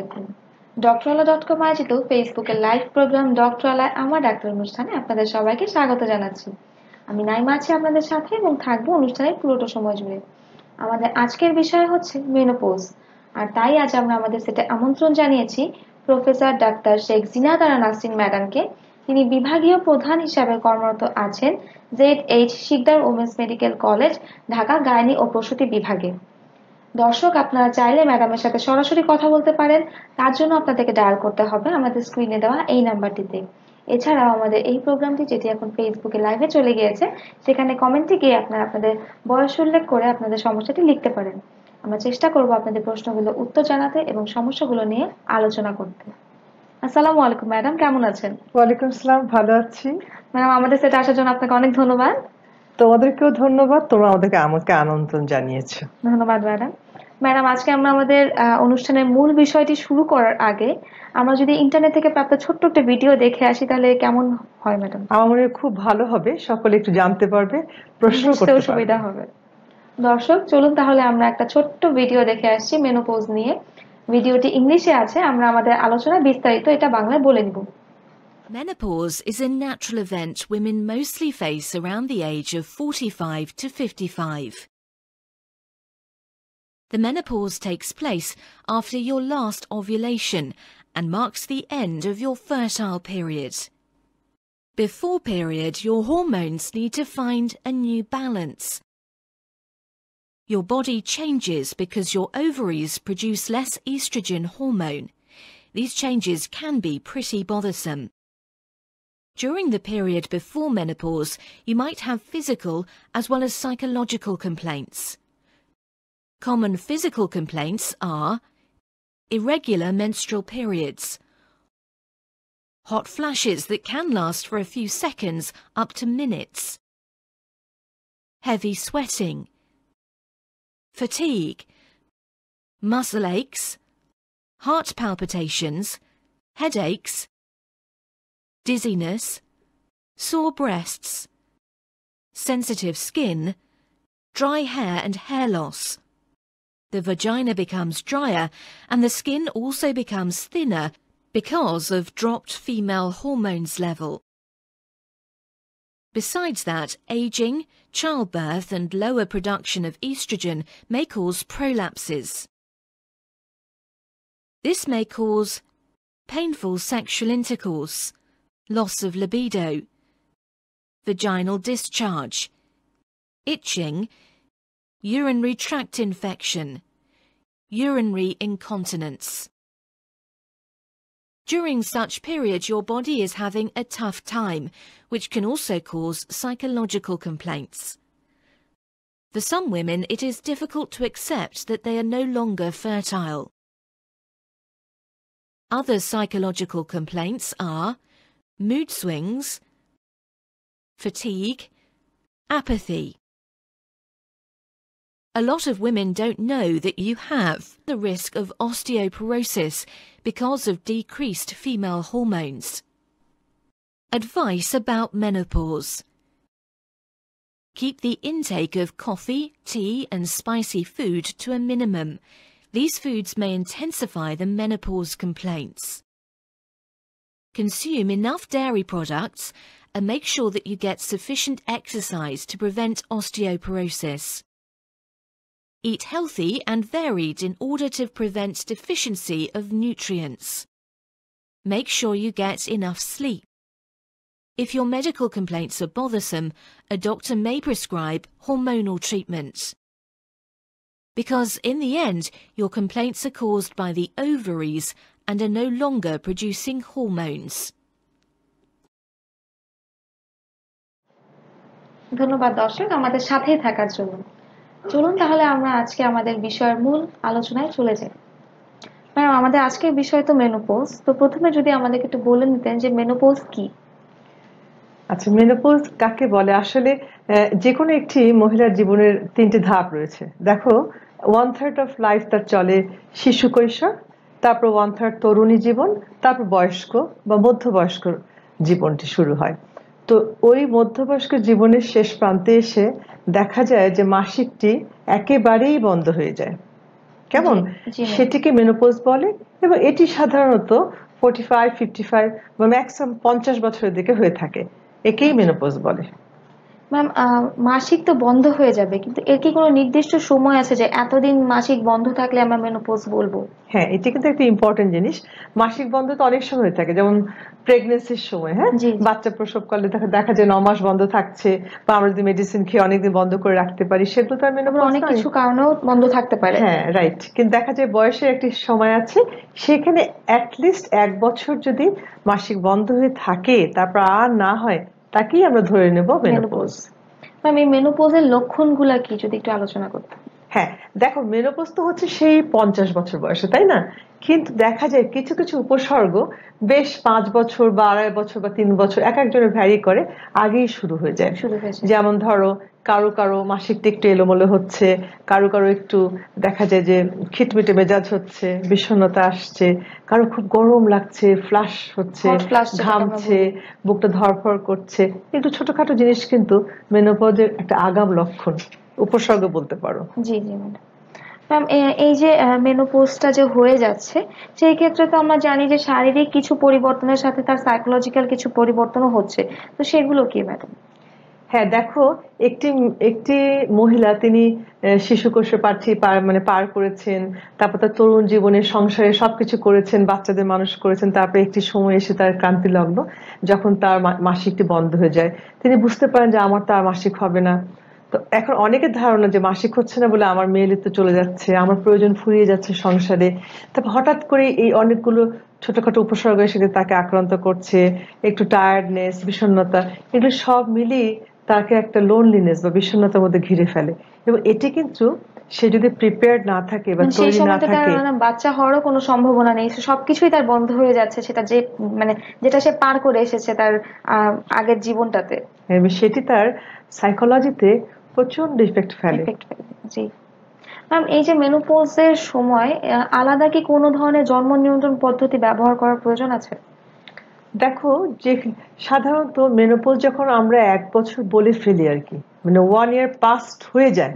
আলাইকুম। ডক্টরওয়ালা.কম আয়োজিত ফেসবুকের লাইভ প্রোগ্রাম ডক্টরওয়ালায় আমার ডাক্তার অনুষ্ঠানে আপনাদের সবাইকে স্বাগত জানাচ্ছি। আমি নাইমা আছি আপনাদের সাথে এবং থাকবো অনুষ্ঠানের পুরোটা সময় জুড়ে। আমাদের আজকের বিষয় হচ্ছে মেনোপজ, আর তাই আজ আমরা আমাদের সেটে আমন্ত্রণ জানিয়েছি প্রফেসর ডাক্তার শেখ জিনাত আরা নাসরিন ম্যাডামকে। তিনি বিভাগীয় প্রধান হিসাবে কর্মরত আছেন ZH Sikdar women's medical college, Dhaka gynae ও প্রসূতি বিভাগে। দর্শক, আপনারা চাইলে ম্যাডামের সাথে সরাসরি কথা বলতে পারেন। তার জন্য আপনাদেরকে ডায়াল করতে হবে আমাদের স্ক্রিনে দেওয়া এই নাম্বারটিতে। এছাড়াও আমাদের এই প্রোগ্রামটি, যেটি এখন ফেসবুকে লাইভে চলে গিয়েছে, সেখানে কমেন্টে গিয়ে আপনারা আপনাদের বয়স উল্লেখ করে আপনাদের সমস্যাটি লিখতে পারেন। আমরা চেষ্টা করব আপনাদের প্রশ্নগুলো উত্তর জানাতে এবং সমস্যাগুলো নিয়ে আলোচনা করতে। আসসালামু আলাইকুম ম্যাডাম, কেমন আছেন? ওয়ালাইকুম আসসালাম, ভালো আছি ম্যাডাম। আমাদের সেটা আসার জন্য আপনাকে অনেক ধন্যবাদ। তোমাদেরকেও ধন্যবাদ, তোমরা আমাকে আমন্ত্রণ জানিয়েছো। ধন্যবাদ ম্যাডাম। ম্যাডাম, আজকে আমরা আমাদের অনুষ্ঠানের মূল বিষয়টি শুরু করার আগে আমরা যদি ইন্টারনেট থেকে প্রাপ্ত ছোট্ট একটা ভিডিও দেখে আসি তাহলে কেমন হয় ম্যাডাম? আমার মনে হয় খুব ভালো হবে, সকলে একটু জানতে পারবে, প্রশ্ন করতে সুবিধা হবে। দর্শক, চলুন তাহলে আমরা একটা ছোট্ট ভিডিও দেখে আসছি মেনোপজ নিয়ে। ভিডিওটি ইংলিশে আছে, আমরা আমাদের আলোচনা বিস্তারিত এটা বাংলায় বলে নিব। Menopause is a natural event women mostly face around the age of 45 to 55. The menopause takes place after your last ovulation and marks the end of your fertile period. Before period, your hormones need to find a new balance. Your body changes because your ovaries produce less estrogen hormone. These changes can be pretty bothersome. During the period before menopause, you might have physical as well as psychological complaints. Common physical complaints are irregular menstrual periods, hot flashes that can last for a few seconds up to minutes, heavy sweating, fatigue, muscle aches, heart palpitations, headaches, dizziness, sore breasts, sensitive skin, dry hair and hair loss. The vagina becomes drier and the skin also becomes thinner because of dropped female hormones level. Besides that, aging, childbirth and lower production of estrogen may cause prolapses. This may cause painful sexual intercourse, loss of libido, vaginal discharge, itching, urinary tract infection, urinary incontinence. During such period, your body is having a tough time, which can also cause psychological complaints. For some women, it is difficult to accept that they are no longer fertile. Other psychological complaints are mood swings, fatigue, apathy. A lot of women don't know that you have the risk of osteoporosis because of decreased female hormones. Advice about menopause. Keep the intake of coffee, tea and spicy food to a minimum. These foods may intensify the menopause complaints. Consume enough dairy products and make sure that you get sufficient exercise to prevent osteoporosis. Eat healthy and varied in order to prevent deficiency of nutrients. Make sure you get enough sleep. If your medical complaints are bothersome, a doctor may prescribe hormonal treatment. Because in the end, your complaints are caused by the ovaries and are no longer producing hormones. ধন্যবাদ দর্শক আমাদের সাথেই থাকার জন্য। চলুন তাহলে আমরা আজকে আমাদের বিষয়ের মূল আলোচনায় চলে যাই। ম্যাডাম, আমাদের আজকের বিষয় তো মেনোপজ, তো প্রথমে যদি আমাদেরকে একটু বলে নিতেন যে মেনোপজ কি? আচ্ছা, মেনোপজ কাকে বলে? আসলে যে কোনো একটি মহিলার জীবনের তিনটি ধাপ রয়েছে। দেখো, 1/3 অফ লাইফ তার চলে শিশু কৈশোর, তারপর 1/3 তরুণী জীবন, তারপর বয়স্ক বা মধ্যবয়স্ক জীবনটি শুরু হয়। তো ওই মধ্যবয়স্ক জীবনের শেষ প্রান্তে এসে দেখা যায় যে মাসিকটি একেবারেই বন্ধ হয়ে যায়। কেমন, সেটিকে মেনোপজ বলে। এবং এটি সাধারণত 45, 55 বা ম্যাক্সিমাম 50 বছরের দিকে হয়ে থাকে, একেই মেনোপজ বলে। ম্যাম, মাসিক তো বন্ধ হয়ে যাবে, কিন্তু এর কি কোনো নির্দিষ্ট সময় আছে যে এতদিন মাসিক বন্ধ থাকলে আমরা মেনোপজ বলবো? হ্যাঁ, এটা কিন্তু একটা ইম্পর্টেন্ট জিনিস। মাসিক বন্ধ তো অনেক সময় থাকে, যেমন প্রেগনেন্সির সময়, হ্যাঁ, বাচ্চা প্রসব করলে দেখা যায় 9 মাস বন্ধ থাকছে, বা আমরা যদি মেডিসিন খেয়ে অনেকদিন বন্ধ করে রাখতে পারি, সেগুলো তো মেনোপজ অনেক কিছু কারণেও বন্ধ থাকতে পারে। হ্যাঁ, রাইট। কিন্তু দেখা যায় বয়সের একটি সময় আছে, সেখানে অ্যাটলিস্ট 1 বছর যদি মাসিক বন্ধ হয়ে থাকে, তারপর আর না হয়, তাকেই আমরা ধরে নেব মেনোপজ। ম্যাম, এই মেনোপজের লক্ষণগুলা কি যদি একটু আলোচনা করতে? হ্যাঁ, দেখো, মেনোপজ তো হচ্ছে সেই 50 বছর বয়সে, তাই না? কিন্তু দেখা যায় কিছু কিছু উপসর্গ বেশ 5 বছর বা 2.5 বছর বা 3 বছর, এক একজনের ভ্যারি করে, আগেই শুরু হয়ে যায়। যেমন ধরো, কারো কারো মাসিকটা একটু এলোমেলো হচ্ছে, কারো কারো একটু দেখা যায় যে খিটমিটে মেজাজ হচ্ছে, বিষণ্ণতা আসছে, কারো খুব গরম লাগছে, ফ্লাশ হচ্ছে, ঘামছে, বুকটা ধড়ফড় করছে। একটু ছোটখাটো জিনিস কিন্তু মেনোপজের একটা আগাম লক্ষণ, উপসর্গ বলতে পারো। জি জি ম্যাম, এই যে মেনোপজটা যে হয়ে যাচ্ছে, সেই ক্ষেত্রে তো আমরা জানি যে শারীরিক কিছু পরিবর্তনের সাথে তার সাইকোলজিক্যাল কিছু পরিবর্তনও হচ্ছে, তো সেগুলো কি ম্যাডাম? হ্যাঁ, দেখো, একটি মহিলা, তিনি শিশু কোষে মানে পার করেছেন, তারপর তার তরুণ জীবনে সংসারে সবকিছু করেছেন, বাচ্চাদের মানুষ করেছেন, তারপরে একটি সময় এসে তার ক্রান্তি লগ্ন, যখন তার মাসিকটি বন্ধ হয়ে যায়, তিনি বুঝতে পারেন যে আমার তো আর মাসিক হবে না। তো এখন অনেকের ধারণা যে মাসিক হচ্ছে না বলে আমার মেয়ে তো চলে যাচ্ছে, আমার প্রয়োজন ফুরিয়ে যাচ্ছে সংসারে। তারপর হঠাৎ করে এই অনেকগুলো ছোটখাটো উপসর্গ এসে তাকে আক্রান্ত করছে, একটু টায়ার্ডনেস, বিষণ্ণতা, এগুলো সব মিলিয়ে তাকে একটা লোনলিনেস বা বিষণ্ণতার মধ্যে ঘিরে ফেলে। এবং এটি কিন্তু সে যদি প্রিপেয়ার্ড না থাকে বা তৈরি না থাকে, বাচ্চা হওয়ারও কোনো সম্ভাবনা নেই, সবকিছুই তার বন্ধ হয়ে যাচ্ছে, সেটা যে মানে যেটা সে পার করে এসেছে তার আগের জীবনটাতে, সেটি তার সাইকোলজিতে প্রচন্ড ইফেক্ট ফেলে। জি ম্যাম, এই যে মেনোপজের সময় আলাদা কি কোনো ধরনের জন্ম নিয়ন্ত্রণ পদ্ধতি ব্যবহার করার প্রয়োজন আছে? দেখো, যে সাধারণত মেনোপজ যখন আমরা 1 বছর বলে ফেলি আর কি, মানে 1 ইয়ার পাস্ট হয়ে যায়,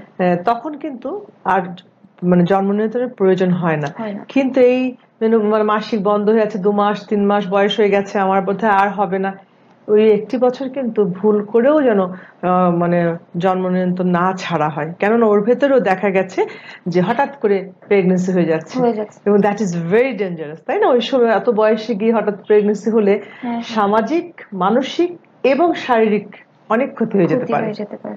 তখন কিন্তু আর মানে জন্ম নিয়ন্ত্রণের প্রয়োজন হয় না। কিন্তু এই মাসিক বন্ধ হয়ে আছে, 2 মাস 3 মাস বয়স হয়ে গেছে, আমার বোধহয় আর হবে না, ওই 1টি বছর কিন্তু ভুল করেও যেন মানে জন্ম নিয়ন্ত্রণ না ছাড়া হয়, কেননা ওর ভেতরেও দেখা গেছে যে হঠাৎ করে প্রেগনেন্সি হয়ে যাচ্ছে, এবং দ্যাট ইজ ভেরি ডেঞ্জারাস, তাই না? ওই সময় এত বয়সে গিয়ে হঠাৎ প্রেগনেন্সি হলে সামাজিক, মানসিক এবং শারীরিক অনেক ক্ষতি হয়ে যেতে পারে।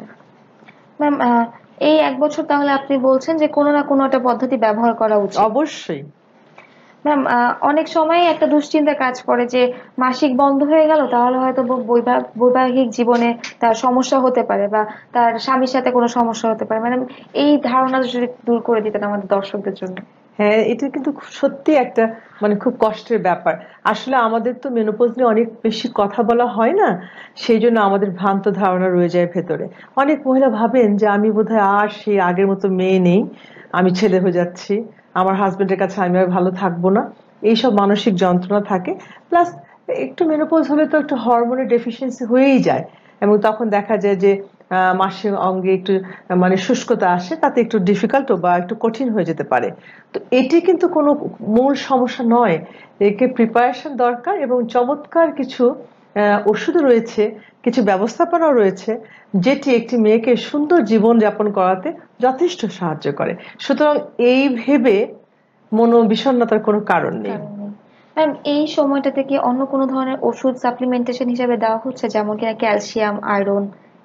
ম্যাম, এই 1 বছর তাহলে আপনি বলছেন যে কোনো না কোনো একটা পদ্ধতি ব্যবহার করা উচিত? অবশ্যই ম্যাম, অনেক সময় একটা দুশ্চিন্তা কাজ করে যে মাসিক বন্ধ হয়ে গেল, তাহলে হয়তো বৈবাহিক জীবনে তার সমস্যা হতে পারে, বা তার স্বামীর সাথে কোনো সমস্যা হতে পারে। ম্যাডাম, এই ধারণা যদি দূর করে দিতেন আমাদের দর্শকদের জন্য। হ্যাঁ, এটা কিন্তু সত্যি একটা মানে খুব কষ্টের ব্যাপার। আসলে আমাদের তো মেনোপজ নিয়ে অনেক বেশি কথা বলা হয় না, সেই জন্য আমাদের ভ্রান্ত ধারণা রয়ে যায় ভেতরে। অনেক মহিলা ভাবেন যে আমি বোধহয় আর সেই আগের মতো মেয়ে নেই, আমি ছেলে হয়ে যাচ্ছি, আমার হাজবেন্ডের কাছে আমি আর ভালো থাকবো না, এইসব মানসিক যন্ত্রণা থাকে। প্লাস একটু মেনোপজ হলে তো একটু হরমোনের ডেফিসিয়েন্সি হয়েই যায়, এবং তখন দেখা যায় যে মাসিক অঙ্গে একটু মানে শুষ্কতা আসে, তাতে একটু ডিফিকাল্ট বা একটু কঠিন হয়ে যেতে পারে। তো এটি কিন্তু কোনো মূল সমস্যা নয়, একে প্রিপারেশন দরকার, এবং চমৎকার কিছু ওষুধ রয়েছে, কিছু ব্যবস্থাপনাও রয়েছে, যেটি একটি মেয়েকে সুন্দর জীবন যাপন করাতে যথেষ্ট সাহায্য করে। সুতরাং এই ভেবে মনোবিষণ্ণতার কোনো কারণ নেই। ম্যাম, এই সময়টা থেকে অন্য কোনো ধরনের ওষুধ সাপ্লিমেন্টেশন হিসেবে দেওয়া হচ্ছে, যেমন কিনা ক্যালসিয়াম, আয়রন?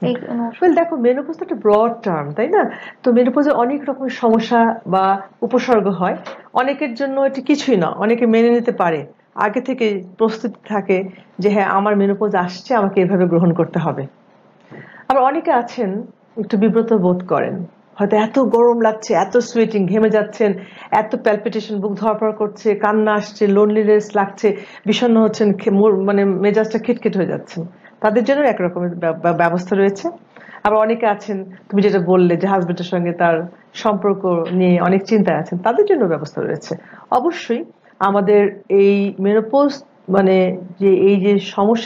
দেখো, মেনোপজ একটা ব্রড টার্ম, তাই না? তো মেনোপজে অনেক রকমের সমস্যা বা উপসর্গ হয়, অনেকের জন্য এটি কিছুই না, অনেকে মেনে নিতে পারে, আগে থেকে প্রস্তুতি থাকে যে হ্যাঁ, আমার মেনোপজ আসছে, আমাকে এভাবে গ্রহণ করতে হবে। আবার অনেকে আছেন একটু বিব্রত বোধ করেন, হয়তো এত গরম লাগছে, এত সুয়েটিং, ঘেমে যাচ্ছেন, এত প্যালপিটেশন, বুক ধড়ফড় করছে, কান্না আসছে, লোনলিনেস লাগছে, বিষণ্ণ হচ্ছেন, মানে মেজাজটা খিটখিট হয়ে যাচ্ছেন, তাদের জন্য একরকমের ব্যবস্থা রয়েছে। আবার অনেকে আছেন, তুমি যেটা বললে যে হাজবেন্ডের সঙ্গে তার সম্পর্ক নিয়ে অনেক চিন্তায় আছেন, তাদের জন্য ব্যবস্থা রয়েছে। অবশ্যই আমাদের এই মেনোপজ মানে এই যে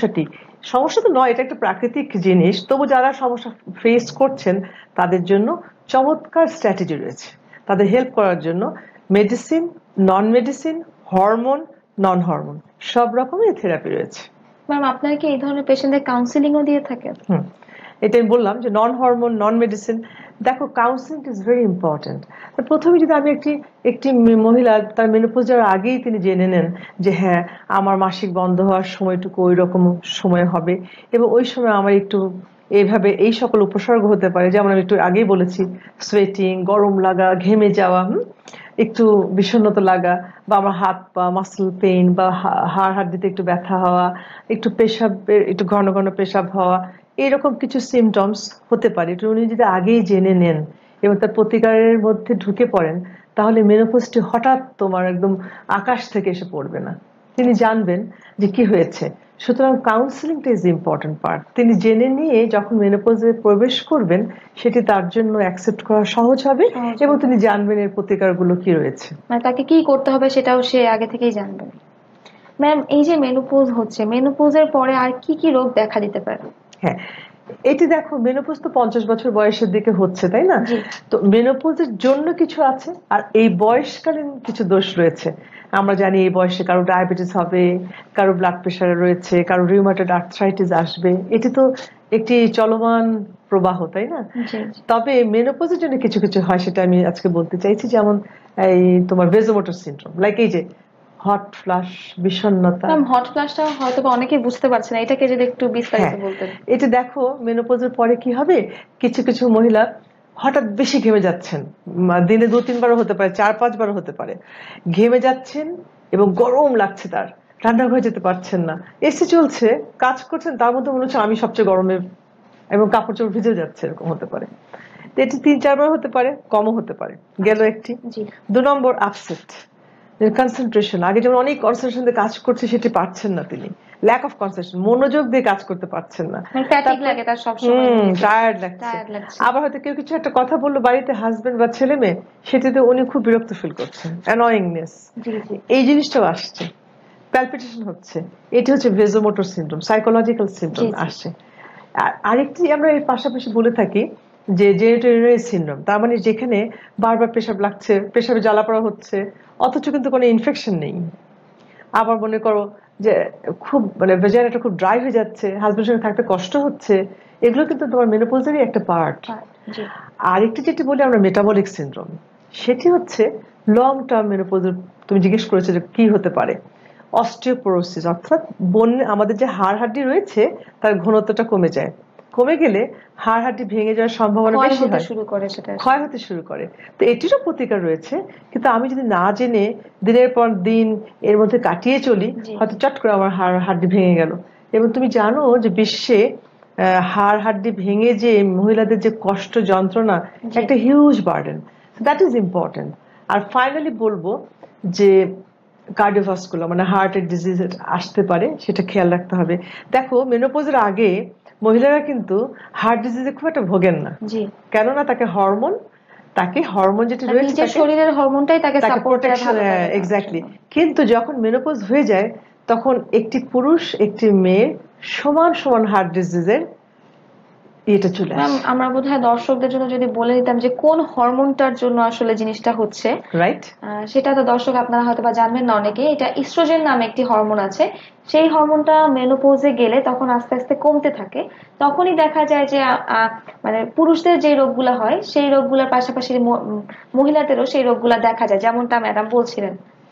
সমস্যা তো নয়, এটা একটা প্রাকৃতিক জিনিস, তবু যারা সমস্যা ফেস করছেন তাদের জন্য চমৎকার স্ট্র্যাটেজি রয়েছে। তাদের হেল্প করার জন্য medicine, non medicine, hormone, non hormone সব রকমের থেরাপি রয়েছে। ম্যাম আপনারা কি এই ধরনের পেশেন্টদের কাউন্সিলিংও দিয়ে থাকেন? এটা আমি বললাম যে নন হরমোন, নন মেডিসিন। দেখো, কাউন্সিলিং ইজ ভেরি ইম্পর্টেন্ট। প্রথমে যদি আমি একটি মহিলা তার মেনোপজ যাওয়ার আগেই তিনি জেনে নেন যে হ্যাঁ, আমার মাসিক বন্ধ হওয়ার সময়টুকু ওই রকম সময় হবে এবং ওই সময় আমার একটু এইভাবে এই সকল উপসর্গ হতে পারে, যেমন আমি একটু আগেই বলেছি, সোয়েটিং, গরম লাগা, ঘেমে যাওয়া, একটু বিষণ্ণতা লাগা, বা আমার হাত পা মাসল পেইন, বা হাড় হাড্ডিতে একটু ব্যথা হওয়া, একটু পেশাবের একটু ঘন ঘন পেশাব হওয়া, এরকম কিছু সিমটমস হতে পারে। এটা উনি যদি আগেই জেনে নেন এবং তার প্রতিকারের মধ্যে ঢুকে পড়েন, তাহলে মেনোপজটি হঠাৎ তোমার একদম আকাশ থেকে এসে পড়বে না। তিনি জানবেন যে কি হয়েছে। সুতরাং কাউন্সিলিংটা ইজ ইম্পর্টেন্ট পার্ট। তিনি জেনে নিয়ে যখন মেনোপজে প্রবেশ করবেন, সেটি তার জন্য অ্যাকসেপ্ট করা সহজ হবে এবং তিনি জানবেন এর প্রতিকারগুলো কি রয়েছে, মানে তাকে কি করতে হবে সেটাও সে আগে থেকেই জানবেন। ম্যাম, এই যে মেনোপজ হচ্ছে, মেনোপজের পরে আর কি কি রোগ দেখা দিতে পারে? হ্যাঁ, এটি দেখো, মেনোপজ তো 50 বছর বয়সের দিকে হচ্ছে, তাই না? তো মেনোপজের জন্য কিছু আছে, আর এই বয়সকালীন কিছু দোষ রয়েছে। আমরা জানি এই বয়সে কারো ডায়াবেটিস হবে, কারো ব্লাড প্রেশার রয়েছে, কারো রিউমাটয়েড আর্থ্রাইটিস আসবে। এটি তো একটি চলমান প্রবাহ, তাই না? তবে মেনোপজের জন্য কিছু কিছু হয়, সেটা আমি আজকে বলতে চাইছি। যেমন এই তোমার ভেজোমোটর সিনড্রোম, লাইক এই যে হট ফ্লাশ, বিষণ্ণতা। হট ফ্লাশটা হয়তো অনেকেই বুঝতে পারছে না, এটাকে যদি একটু বিস্তারিত বলতেন। এটা দেখো, মেনোপজের পরে কি হবে, কিছু কিছু মহিলা হঠাৎ বেশি ঘেমে যাচ্ছেন, দিনে 2-3 বারও হতে পারে, 4-5 বারও হতে পারে। ঘেমে যাচ্ছেন এবং গরম লাগছে, তার রান্নাঘরে যেতে পারছেন না, এসে চলছে, কাজ করছেন, তার মধ্যে মনে হচ্ছে আমি সবচেয়ে গরমে, এবং কাপড় চোপড় ভিজে যাচ্ছে, এরকম হতে পারে। এটি 3-4 বার হতে পারে, কমও হতে পারে। গেল একটি। 2 নম্বর, আপসেট, কনসেন্ট্রেশন। আগে যেমন অনেক কনসেন্ট্রেশন দিয়ে কাজ করছে, সেটি পারছেন না তিনি। ল্যাক অফ কনসেন্ট্রেশন, মনোযোগ দিয়ে কাজ করতে পারছেন না, টায়ার্ড লাগছে। আবার হয়তো কেউ কিছু একটা কথা বললো বাড়িতে, হাজবেন্ড বা ছেলে মেয়ে, সেটিতে উনি খুব বিরক্ত ফিল করছেন, অ্যানয়িংনেস, এই জিনিসটাও আসছে। প্যালপিটেশন হচ্ছে, এটি হচ্ছে ভেজোমোটর সিনড্রোম, সাইকোলজিক্যাল সিনড্রোম আসছে। আর আরেকটি আমরা এর পাশাপাশি বলে থাকি যে জেনিটোরিয়ারি সিনড্রোম, তার মানে যেখানে বারবার পেশাব লাগছে, পেশাবে জ্বালাপড়া হচ্ছে, অথচ কিন্তু কোনো ইনফেকশন নেই। আবার মনে করো যে খুব ভেজাইনাটা খুব ড্রাই হয়ে যাচ্ছে, হাজবেন্ডের সঙ্গে থাকতে কষ্ট হচ্ছে, এগুলো কিন্তু তোমার মেনোপজেরই একটা পার্ট। আরেকটি যেটি বলি আমরা মেটাবলিক সিনড্রোম, সেটি হচ্ছে লং টার্ম মেনোপজের। তুমি জিজ্ঞেস করেছো যে কি হতে পারে। অস্টিওপোরোসিস, অর্থাৎ আমাদের যে হাড় হাড্ডি রয়েছে তার ঘনত্বটা কমে যায়। কমে গেলে হাড় হাড্ডি ভেঙে যাওয়ার সম্ভাবনা বেশি হয়, ক্ষয় হতে শুরু করে। তো এটিরও প্রতিকার রয়েছে, কিন্তু আমি যদি না জেনে দিনের পর দিন এর মধ্যে কাটিয়ে চলি, হয়তো চট করে আমার হাড় হাড্ডি ভেঙে গেল। এবং তুমি জানো যে বিশ্বে হাড় হাড্ডি ভেঙে যে মহিলাদের যে কষ্ট, যন্ত্রণা, একটা huge burden. That is important. আর ফাইনালি বলবো যে কার্ডিওভাস্কুলার, মানে হার্টের ডিজিজ আসতে পারে, সেটা খেয়াল রাখতে হবে। দেখো, মেনোপজের আগে মহিলারা কিন্তু হার্ট ডিজিজে খুব একটা ভোগেন না, কেননা তাকে হরমোন যেটি রয়েছে, শরীরের হরমোনটাই তাকে প্রোটেকশন। এক্স্যাক্টলি। কিন্তু যখন মেনোপজ হয়ে যায়, তখন একটি পুরুষ একটি মেয়ে সমান সমান হার্ট ডিজিজের এটা চলে আসে। আমরা বোধহয় দর্শকদের জন্য যদি বলে দিতাম যে কোন হরমোনটার জন্য আসলে জিনিসটা হচ্ছে, রাইট, সেটা তো দর্শক আপনারা হয়তো বা জানবেন না অনেকে। এটা ইস্ট্রোজেন নামে একটি হরমোন আছে। সেই হরমোনটা মেনোপজে গেলে তখন আস্তে আস্তে কমতে থাকে। তখনই দেখা যায় যে মানে পুরুষদের যে রোগগুলো হয় সেই রোগগুলোর পাশাপাশি মহিলাদেরও সেই রোগগুলো দেখা যায়, যেমনটা ম্যাডাম বলছিলেন।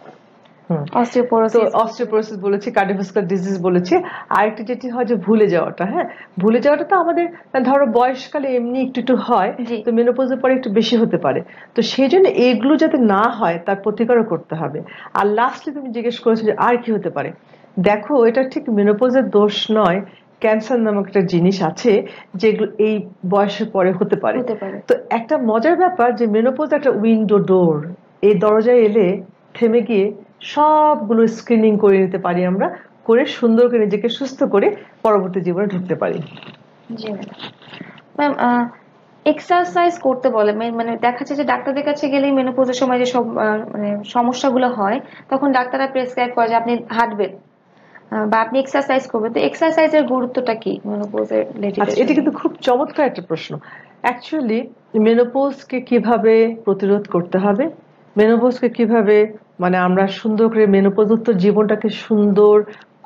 অস্টিওপোরোসিস বলেছি, কার্ডিওভাস্কুলার ডিজিজ বলেছি। আরেকটি যেটি হয় যে ভুলে যাওয়াটা। হ্যাঁ, ভুলে যাওয়াটা তো আমাদের ধরো বয়সকালে এমনি একটু একটু হয়, তো মেনোপজের পরে একটু বেশি হতে পারে। তো সেই জন্য এগুলো যাতে না হয় তার প্রতিকারও করতে হবে। আর লাস্টলি তুমি জিজ্ঞেস করেছো যে আর কি হতে পারে। দেখো, এটা ঠিক মেনোপজের দোষ নয়, ক্যান্সার নামক একটা জিনিস আছে যেগুলো এই বয়সের পরে হতে পারে। তো একটা মজার ব্যাপার যে মেনোপজ একটা উইন্ডো ডোর, এই দরজায় এলে থেমে গিয়ে সবগুলো স্ক্রিনিং করে নিতে পারি আমরা, করে সুন্দর করে নিজেকে সুস্থ করে পরবর্তী জীবনে ঢুকতে পারি। জি ম্যাম, এক্সারসাইজ করতে বলে, মানে দেখা যাচ্ছে যে ডাক্তারদের কাছে গেলেই মেনোপজের সময় যে সব মানে সমস্যাগুলো হয়, তখন ডাক্তাররা প্রেসক্রাইব করে যে আপনি হাঁটবেন বা আপনি এক্সারসাইজ করবেন। তো এক্সারসাইজের গুরুত্বটা কি মেনোপজের রিলেটেড? আচ্ছা, এটা কিন্তু খুব চমৎকার একটা প্রশ্ন। অ্যাকচুয়ালি মেনোপজকে কিভাবে প্রতিরোধ করতে হবে, মেনোপজকে কিভাবে মানে আমরা সুন্দর করে মেনোপজোত্তর জীবনটাকে সুন্দর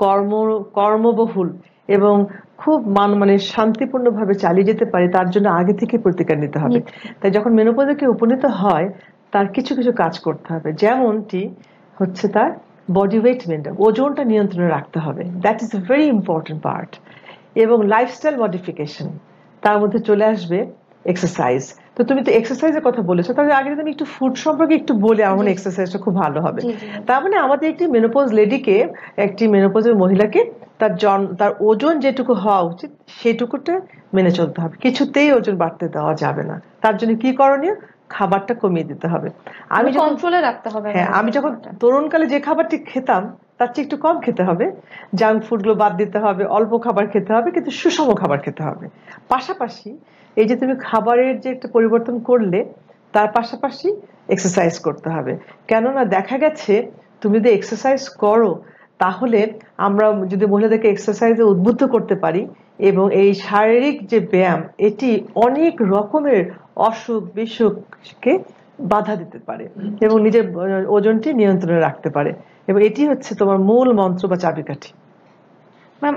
কর্মবহুল এবং খুব মানে শান্তিপূর্ণভাবে চালিয়ে যেতে পারি, তার জন্য আগে থেকে প্রতিকার নিতে হবে। তাই যখন মেনোপজে কেউ উপনীত হয় তার কিছু কিছু কাজ করতে হবে, যেমনটি হচ্ছে তার বডি ওয়েট মেনটেন, ওজনটা নিয়ন্ত্রণে রাখতে হবে, that is a very important part. এবং লাইফস্টাইল মডিফিকেশন, তার মধ্যে চলে আসবে এক্সারসাইজ। তো তুমি তো এক্সারসাইজের কথা বলেছো, তাহলে আগে তুমি একটু ফুড সম্পর্কে একটু বলে আমার এক্সারসাইজটা খুব ভালো হবে। তার মানে আমাদের একটি মেনোপজ লেডিকে, একটি মেনোপজের মহিলাকে তার ওজন যেটুকু হওয়া উচিত সেটুকুটা মেনে চলতে হবে, কিছুতেই ওজন বাড়তে দেওয়া যাবে না। তার জন্য কি করণীয়? খাবারটা কমিয়ে দিতে হবে। আমি কন্ট্রোলে রাখতে হবে। হ্যাঁ, আমি যখন তরুণকালে যে খাবারটি খেতাম তার চেয়ে একটু কম খেতে হবে, জাঙ্ক ফুডগুলো বাদ দিতে হবে, অল্প খাবার খেতে হবে, কিন্তু সুষম খাবার খেতে হবে। পাশাপাশি এই যে তুমি খাবারের যে একটা পরিবর্তন করলে, তার পাশাপাশি এক্সারসাইজ করতে হবে। কেননা দেখা গেছে তুমি যদি এক্সারসাইজ করো তাহলে আমরা যদি মহিলাদেরকে এক্সারসাইজে উদ্বুদ্ধ করতে পারি এবং এই শারীরিক যে ব্যায়াম এটি অনেক রকমের অসুখ বিসুখকে বাধা দিতে পারে এবং নিজের ওজনটি নিয়ন্ত্রণে রাখতে পারে, এবং এটি হচ্ছে তোমার মূল মন্ত্র বা চাবিকাঠি। ম্যাম,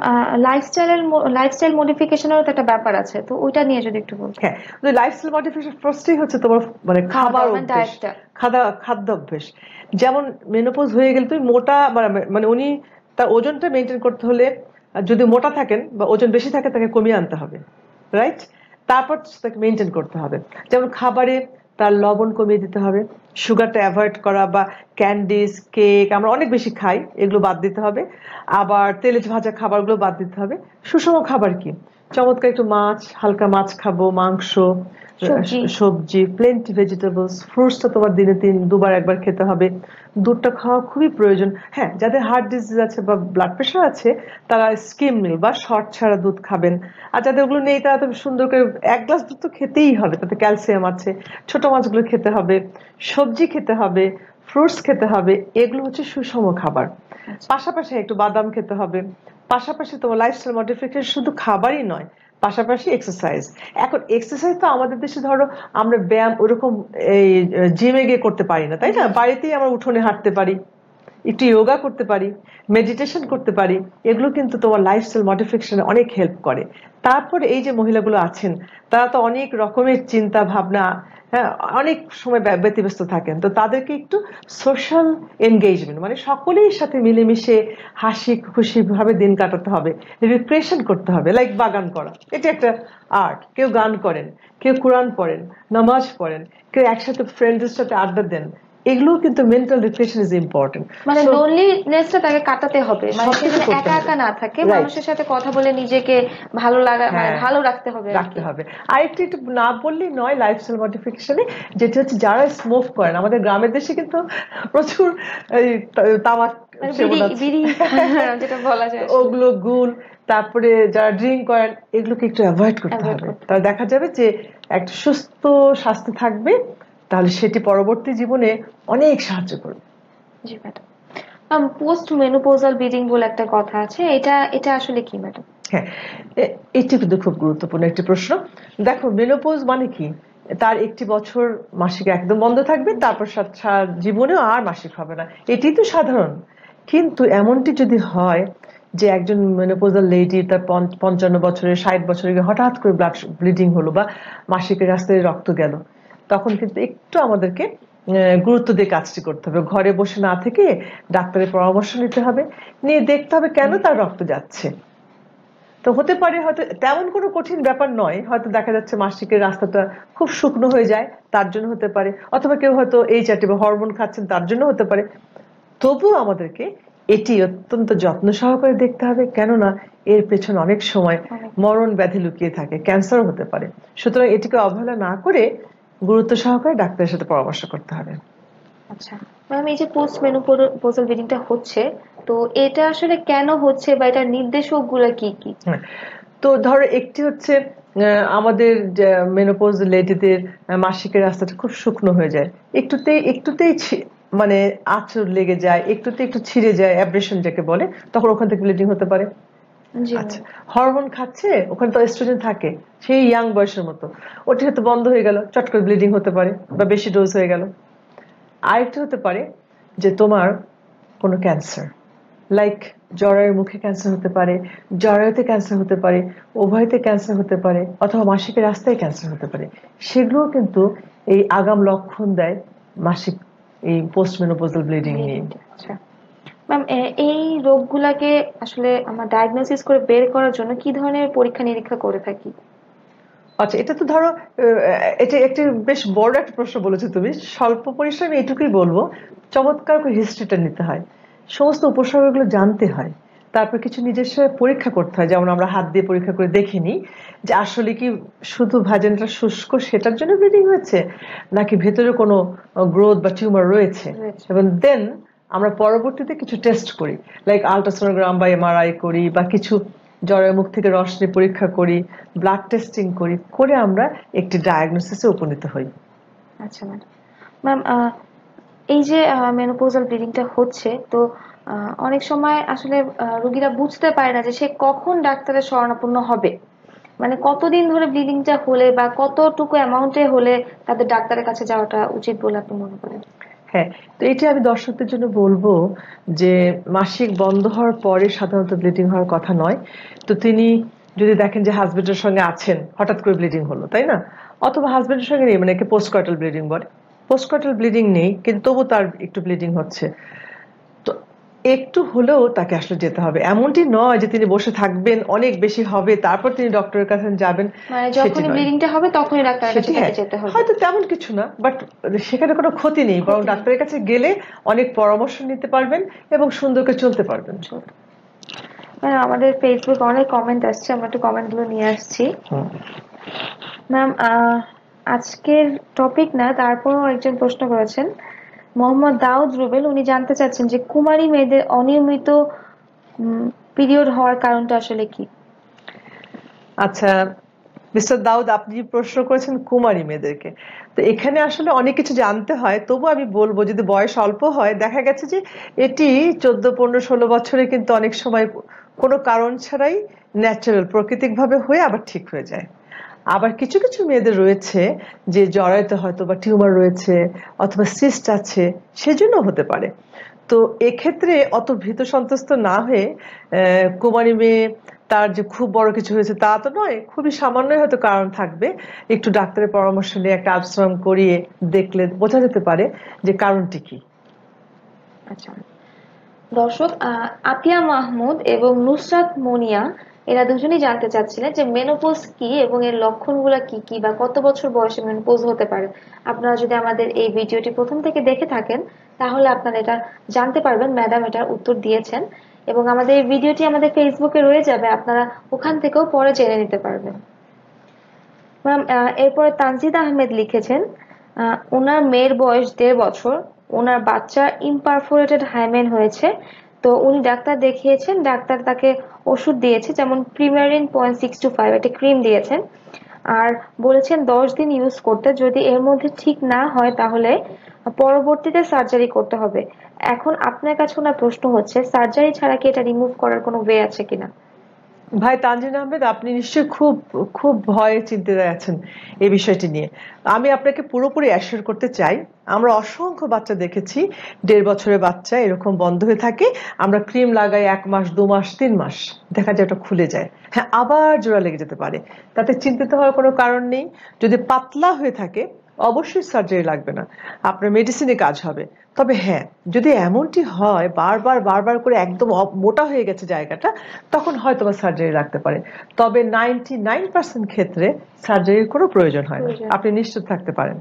লাইফস্টাইল মডিফিকেশনেরও তো একটা ব্যাপার আছে, তো ওইটা নিয়ে যদি একটু বলতে। হ্যাঁ, লাইফস্টাইল মডিফিকেশন ফার্স্টই হচ্ছে তোমার মানে খাবার অভ্যাস, খাদ্য অভ্যাস। যেমন মেনোপজ হয়ে গেলে তুমি মোটা মানে উনি তার ওজনটা মেনটেন করতে হলে যদি মোটা থাকেন বা ওজন বেশি থাকে তাকে কমিয়ে আনতে হবে, রাইট? তারপর তাকে মেনটেন করতে হবে। যেমন খাবারে তার লবণ কমিয়ে দিতে হবে, সুগারটা অ্যাভয়েড করা, বা ক্যান্ডিজ কেক আমরা অনেক বেশি খাই এগুলো বাদ দিতে হবে, আবার তেলে ভাজা খাবারগুলো বাদ দিতে হবে। সুষম খাবার কি? চমৎকার একটু মাছ, হালকা মাছ খাবো, মাংস, সবজি, প্লেন্টি ভেজিটেবলস, ফ্রুটসটা তোমার দিনে দুবার একবার খেতে হবে। দুধটা খাওয়া খুবই প্রয়োজন। হ্যাঁ, যাদের হার্ট ডিজিজ আছে বা ব্লাড প্রেশার আছে তারা স্কিম মিল্ক বা শর্ট ছাড়া দুধ খাবেন, আর যাদের ওগুলো নেই তারা তো সুন্দর করে 1 গ্লাস দুধ তো খেতেই হবে, তাতে ক্যালসিয়াম আছে। ছোট মাছগুলো খেতে হবে, সবজি খেতে হবে, ফ্রুটস খেতে হবে, এগুলো হচ্ছে সুষম খাবার। পাশাপাশি একটু বাদাম খেতে হবে। পাশাপাশি তোমার লাইফস্টাইল মডিফিকেশন শুধু খাবারই নয়, পাশাপাশি এক্সারসাইজ। এখন এক্সারসাইজ তো আমাদের দেশে ধরো আমরা ব্যায়াম ওরকম এই জিমে গিয়ে করতে পারি না, তাই না? বাড়িতেই আমরা উঠোনে হাঁটতে পারি, একটু যোগা করতে পারি, মেডিটেশন করতে পারি, এগুলো কিন্তু তোমার লাইফস্টাইল মডিফিকেশনে অনেক হেল্প করে। তারপরে এই যে মহিলাগুলো আছেন তারা তো অনেক রকমের চিন্তা ভাবনা, হ্যাঁ, অনেক সময় ব্যতিব্যস্ত থাকেন, তো তাদেরকে একটু সোশ্যাল এনগেজমেন্ট মানে সকলের সাথে মিলেমিশে হাসি খুশি ভাবে দিন কাটাতে হবে, রিক্রিয়েশন করতে হবে, লাইক বাগান করা, এটা একটা আর্ট। কেউ গান করেন, কেউ কোরআন পড়েন, নামাজ পড়েন, কেউ একসাথে ফ্রেন্ডসদের সাথে আড্ডা দেন, এগুলো কিন্তু মেন্টাল রিফ্রেশন ইজ ইম্পর্টেন্ট। মানে লোনলিনেসটা তাকে কাটাতে হবে, মানে একা একা না থাকে, মানুষের সাথে কথা বলে নিজেকে ভালো লাগা মানে ভালো রাখতে হবে। আর একটু না বললেই নয় লাইফস্টাইল মডিফিকেশনে, যেটা হচ্ছে যারা স্মোক করেন, আমাদের গ্রামের দেশে কিন্তু প্রচুর তামাক যেটা বলা যায় ওগুলো, গুল, তারপরে যারা ড্রিঙ্ক করেন এগুলোকে একটু অ্যাভয়েড করতে হবে। তাহলে দেখা যাবে যে একটা সুস্থ স্বাস্থ্য থাকবে, তাহলে সেটি পরবর্তী জীবনে অনেক সাহায্য করবে। জি ম্যাডাম, পোস্ট মেনোপজাল ব্লিডিং বলে একটা কথা আছে, এটা আসলে কি ম্যাডাম? হ্যাঁ, এটি কিন্তু খুব গুরুত্বপূর্ণ একটি প্রশ্ন। দেখো, মেনোপজ মানে কি? তার 1 বছর মাসিক একদম বন্ধ থাকবে, তারপর সারা জীবনেও আর মাসিক হবে না, এটি তো সাধারণ। কিন্তু এমনটি যদি হয় যে একজন মেনোপজাল লেডি তার 55 বছরের 60 বছরে হঠাৎ করে ব্লিডিং হলো বা মাসিকের রাস্তায় রক্ত গেল, তখন কিন্তু একটু আমাদেরকে গুরুত্ব দিয়ে কাজটি করতে হবে। ঘরে বসে না থেকে ডাক্তারের পরামর্শ নিতে হবে, নিয়ে দেখতে হবে কেন তার রক্ত যাচ্ছে। তো হতে পারে হয়তো তেমন কোনো কঠিন ব্যাপার নয়, হয়তো দেখা যাচ্ছে মাসিকের রাস্তাটা খুব শুকনো হয়ে যায়, তার জন্য হতে পারে, অথবা কেউ হয়তো HRT বা হরমোন খাচ্ছেন তার জন্য হতে পারে। তবুও আমাদেরকে এটি অত্যন্ত যত্ন সহকারে দেখতে হবে, কেননা এর পেছনে অনেক সময় মরণ ব্যাধি লুকিয়ে থাকে, ক্যান্সারও হতে পারে। সুতরাং এটিকে অবহেলা না করে গুরুত্ব সহকারে ডাক্তারের সাথে পরামর্শ করতে হবে। আচ্ছা ম্যাম, এই যে পোস্ট মেনোপজাল ব্লিডিংটা হচ্ছে, তো এটা আসলে কেন হচ্ছে বা এটার নির্দেশকগুলো কি কি? তো ধরো একটি হচ্ছে আমাদের মেনোপজ লেডিদের মাসিকের রাস্তাটা খুব শুকনো হয়ে যায়, একটুতেই মানে আঁচড় লেগে যায়, একটু ছিঁড়ে যায়, অ্যাব্রেশন যাকে বলে, তখন ওখান থেকে ব্লিডিং হতে পারে। জি আচ্ছা, হরমোন খাচ্ছে, ওখানে তো এস্ট্রোজেন থাকে সেই ইয়াং বয়সের মতো, ওটা হয়তো বন্ধ হয়ে গেল, চট করে ব্লিডিং হতে পারে বা বেশি ডোজ হয়ে গেল। আরেকটা হতে পারে যে তোমার কোনো ক্যান্সার, লাইক জরায়ুর মুখে ক্যান্সার হতে পারে, জরায়ুতে ক্যান্সার হতে পারে, ওভারিতে ক্যান্সার হতে পারে, অথবা মাসিকের রাস্তায় ক্যান্সার হতে পারে। সেগুলো কিন্তু এই আগাম লক্ষণ দেয় মাসিক এই পোস্ট মেনোপজাল ব্লিডিং নিয়ে। আচ্ছা ম্যাম, এই রোগগুলাকে আসলে আমরা ডায়াগনোসিস করে বের করার জন্য কি ধরনের পরীক্ষা নিরীক্ষা করে থাকি? আচ্ছা, এটা তো ধরো এটা একটি বেশ বড় একটা প্রশ্ন বলেছো তুমি। স্বল্প পরিসরে আমি এটুকুই বলবো, চমৎকার করে হিস্ট্রিটা নিতে হয়, সমস্ত উপসর্গগুলো জানতে হয়, তারপর কিছু নিজস্ব পরীক্ষা করতে হয়। যেমন আমরা হাত দিয়ে পরীক্ষা করে দেখিনি যে আসলে কি শুধু ভাজেনটা শুষ্ক সেটার জন্য ব্লিডিং হয়েছে, নাকি ভেতরে কোনো গ্রোথ বা টিউমার রয়েছে। এবং দেন আমরা পরবর্তীতে কিছু টেস্ট করি, লাইক আলট্রাসোনোগ্রাম বা এমআরআই করি, বা কিছু জরায়ু মুখ থেকে রস নিয়ে পরীক্ষা করি, ব্লাড টেস্টিং করি, করে আমরা একটি ডায়াগনোসিসে উপনীত হই। আচ্ছা ম্যাডাম, ম্যাম এই যে মেনোপজাল ব্লিডিংটা হচ্ছে, তো অনেক সময় আসলে রোগীরা বুঝতে পারে না যে সে কখন ডাক্তারের শরণাপন্ন হবে, মানে কতদিন ধরে ব্লিডিংটা হলে বা কতটুকু অ্যামাউন্টে হলে তাদের ডাক্তারের কাছে যাওয়াটা উচিত বলে আপনি মনে করেন? হ্যাঁ, তো এটা আমি দর্শকদের জন্য বলবো যে মাসিক বন্ধ হওয়ার পরে সাধারণত ব্লিডিং হওয়ার কথা নয়। তো তিনি যদি দেখেন যে হাজবেন্ডের সঙ্গে আছেন, হঠাৎ করে ব্লিডিং হলো, তাই না, অথবা হাজবেন্ডের সঙ্গে নেই, মানে পোস্টকর্টাল ব্লিডিং বলে, পোস্টকর্টাল ব্লিডিং নেই কিন্তু তবু তার একটু ব্লিডিং হচ্ছে, তো একটু হলেও তাকে আসলে যেতে হবে। এমনটি নয় যে তিনি বসে থাকবেন, অনেক বেশি হবে তারপর তিনি ডক্টরের কাছে যাবেন, মানে যখনই ব্লিডিংটা হবে তখনই ডাক্তারের কাছে তাকে যেতে হবে। হয়তো তেমন কিছু না, বাট সেখানে কোনো ক্ষতি নেই, বরং ডাক্তারের কাছে গেলে অনেক পরামর্শ নিতে পারবেন এবং সুন্দর করে চলতে পারবেন। আমাদের ফেসবুক অনেক কমেন্ট আসছে, আমরা একটু কমেন্ট গুলো নিয়ে আসছি। ম্যাম, আজকের টপিক না, তারপরও একজন প্রশ্ন করেছেন, মোহাম্মদ দাউদ রুবেল, উনি জানতে চাচ্ছেন যে কুমারী মেয়েদের অনিয়মিত পিরিয়ড হওয়ার কারণটা আসলে কি? আচ্ছা মিস্টার দাউদ, আপনি প্রশ্ন করেছেন কুমারী মেয়েদেরকে, তো এখানে আসলে অনেক কিছু জানতে হয়। তবু আমি বলবো, যদি বয়স অল্প হয়, দেখা গেছে যে এটি 14, 15, 16 বছরে কিন্তু অনেক সময় কোনো কারণ ছাড়াই ন্যাচারাল প্রাকৃতিক ভাবে হয়ে আবার ঠিক হয়ে যায়। আবার কিছু কিছু মেয়েদের রয়েছে যে জরায়ুতে হয়তো বা টিউমার রয়েছে অথবা সিস্ট আছে, সেজন্য হতে পারে। তো এক্ষেত্রে অত ভীত সন্ত্রস্ত না হয়ে, কুমারী মেয়ে তার যে খুব বড় কিছু হয়েছে তা তো নয়, খুবই সামান্যই হয়তো কারণ থাকবে, একটু ডাক্তারের পরামর্শ নিয়ে একটা আলট্রাসাউন্ড করিয়ে দেখলে বোঝা যেতে পারে যে কারণটি কি। আচ্ছা দর্শক, আতিয়া মাহমুদ এবং নুসরাত মনিয়া, এরা দুজনেই জানতে চাচ্ছিলেন যে মেনোপজ কি এবং এর লক্ষণগুলো কি কি, বা কত বছর বয়সে মেনোপজ হতে পারে। আপনারা যদি আমাদের এই ভিডিওটি প্রথম থেকে দেখে থাকেন তাহলে আপনারা এটা জানতে পারবেন, ম্যাডাম এটার উত্তর দিয়েছেন, এবং আমাদের এই ভিডিওটি আমাদের ফেসবুকে রয়ে যাবে, আপনারা ওখান থেকেও পরে জেনে নিতে পারবেন। ম্যাম, এরপরে তানজিদ আহমেদ লিখেছেন, ওনার মেয়ের বয়স 1.5 বছর, ওনার বাচ্চা ইমপারফোরেটেড হাইমেন হয়েছে, তো উনি ডাক্তার দেখিয়েছেন, ডাক্তার তাকে ওষুধ দিয়েছে, যেমন প্রিমারিন 0.625 একটা ক্রিম দিয়েছেন, আর বলেছেন 10 দিন ইউজ করতে, যদি এর মধ্যে ঠিক না হয় তাহলে পরবর্তীতে সার্জারি করতে হবে। এখন আপনার কাছে ওনার প্রশ্ন হচ্ছে, সার্জারি ছাড়া কি এটা রিমুভ করার কোনো ওয়ে আছে কিনা? ভাই তানজিন আহমেদ, আপনি নিশ্চয়ই খুব খুব ভয়ে চিন্তিত আছেন এই বিষয়টি নিয়ে। আমি আপনাকে পুরোপুরি অ্যাসিওর করতে চাই, আমরা অসংখ্য বাচ্চা দেখেছি 1.5 বছরের বাচ্চা এরকম বন্ধ হয়ে থাকে, আমরা ক্রিম লাগাই 1 মাস, 2 মাস, 3 মাস, দেখা যায় ওটা খুলে যায়, হ্যাঁ আবার জোড়া লেগে যেতে পারে, তাতে চিন্তিত হওয়ার কোনো কারণ নেই। যদি পাতলা হয়ে থাকে অবশ্যই সার্জারি লাগবে না, আপনার মেডিসিনে কাজ হবে। তবে হ্যাঁ, যদি এমনটি হয় বারবার বারবার করে একদম মোটা হয়ে গেছে জায়গাটা, তখন হয়তো বা সার্জারি লাগতে পারে। তবে 99% ক্ষেত্রে সার্জারির কোনো প্রয়োজন হয় না, আপনি নিশ্চিত থাকতে পারেন।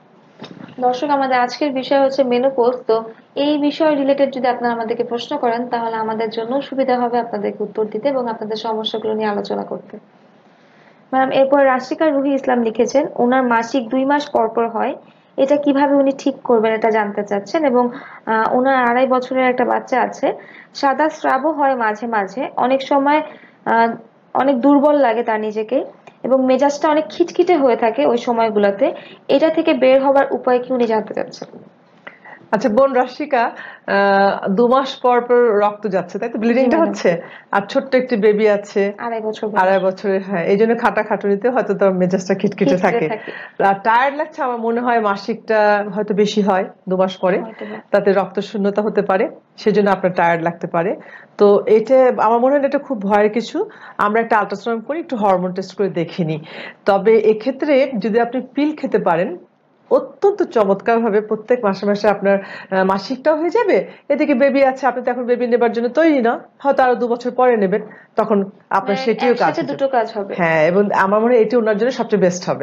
দর্শক, আমাদের আজকের বিষয় হচ্ছে মেনোপজ, তো এই বিষয় রিলেটেড যদি আপনারা আমাদেরকে প্রশ্ন করেন তাহলে আমাদের জন্য সুবিধা হবে আপনাদেরকে উত্তর দিতে এবং আপনাদের সমস্যাগুলো নিয়ে আলোচনা করতে। ম্যাম, এরপর রাশিকা রুহি ইসলাম লিখেছেন, ওনার মাসিক 2 মাস পর পর হয়, এটা কিভাবে উনি ঠিক করবেন এটা জানতে চাচ্ছেন, এবং ওনার 2.5 বছরের একটা বাচ্চা আছে, সাদা স্রাবও হয় মাঝে মাঝে, অনেক সময় অনেক দুর্বল লাগে তার নিজেকে, এবং মেজাজটা অনেক খিটখিটে হয়ে থাকে ওই সময়গুলোতে, এটা থেকে বের হবার উপায় কি উনি জানতে চাচ্ছেন। আচ্ছা বোন রশ্মিকা, 2 মাস পর পর রক্ত যাচ্ছে তাই তো, ব্লিডিংটা হচ্ছে, আর ছোট্ট একটি বেবি আছে 2.5 বছরের। হ্যাঁ, এই জন্য খাটাখাটুনিতে হয়তো তোর মেজাজটা খিটখিটে থাকে, আর টায়ার্ড লাগছে। আমার মনে হয় মাসিকটা হয়তো বেশি হয় 2 মাস পরে, তাতে রক্ত শূন্যতা হতে পারে, সেজন্য আপনার টায়ার্ড লাগতে পারে। তো এটা আমার মনে হয় এটা খুব ভয়ের কিছু। আমরা একটা আল্ট্রাসাউন্ড করি, একটু হরমোন টেস্ট করে দেখে নিই। তবে এক্ষেত্রে যদি আপনি পিল খেতে পারেন অত্যন্ত চমৎকার ভাবে প্রত্যেক মাসে মাসে আপনার মাসিকটাও হয়ে যাবে, এদিকে বেবি আছে, আপনি তো এখন বেবি নেবার জন্য তৈরি না, হয়তো আরো 2 বছর পরে নেবেন, তখন আপনার সেটিও কাজ হবে। হ্যাঁ, এবং আমার মনে হয় এটি ওনার জন্য সবচেয়ে বেস্ট হবে।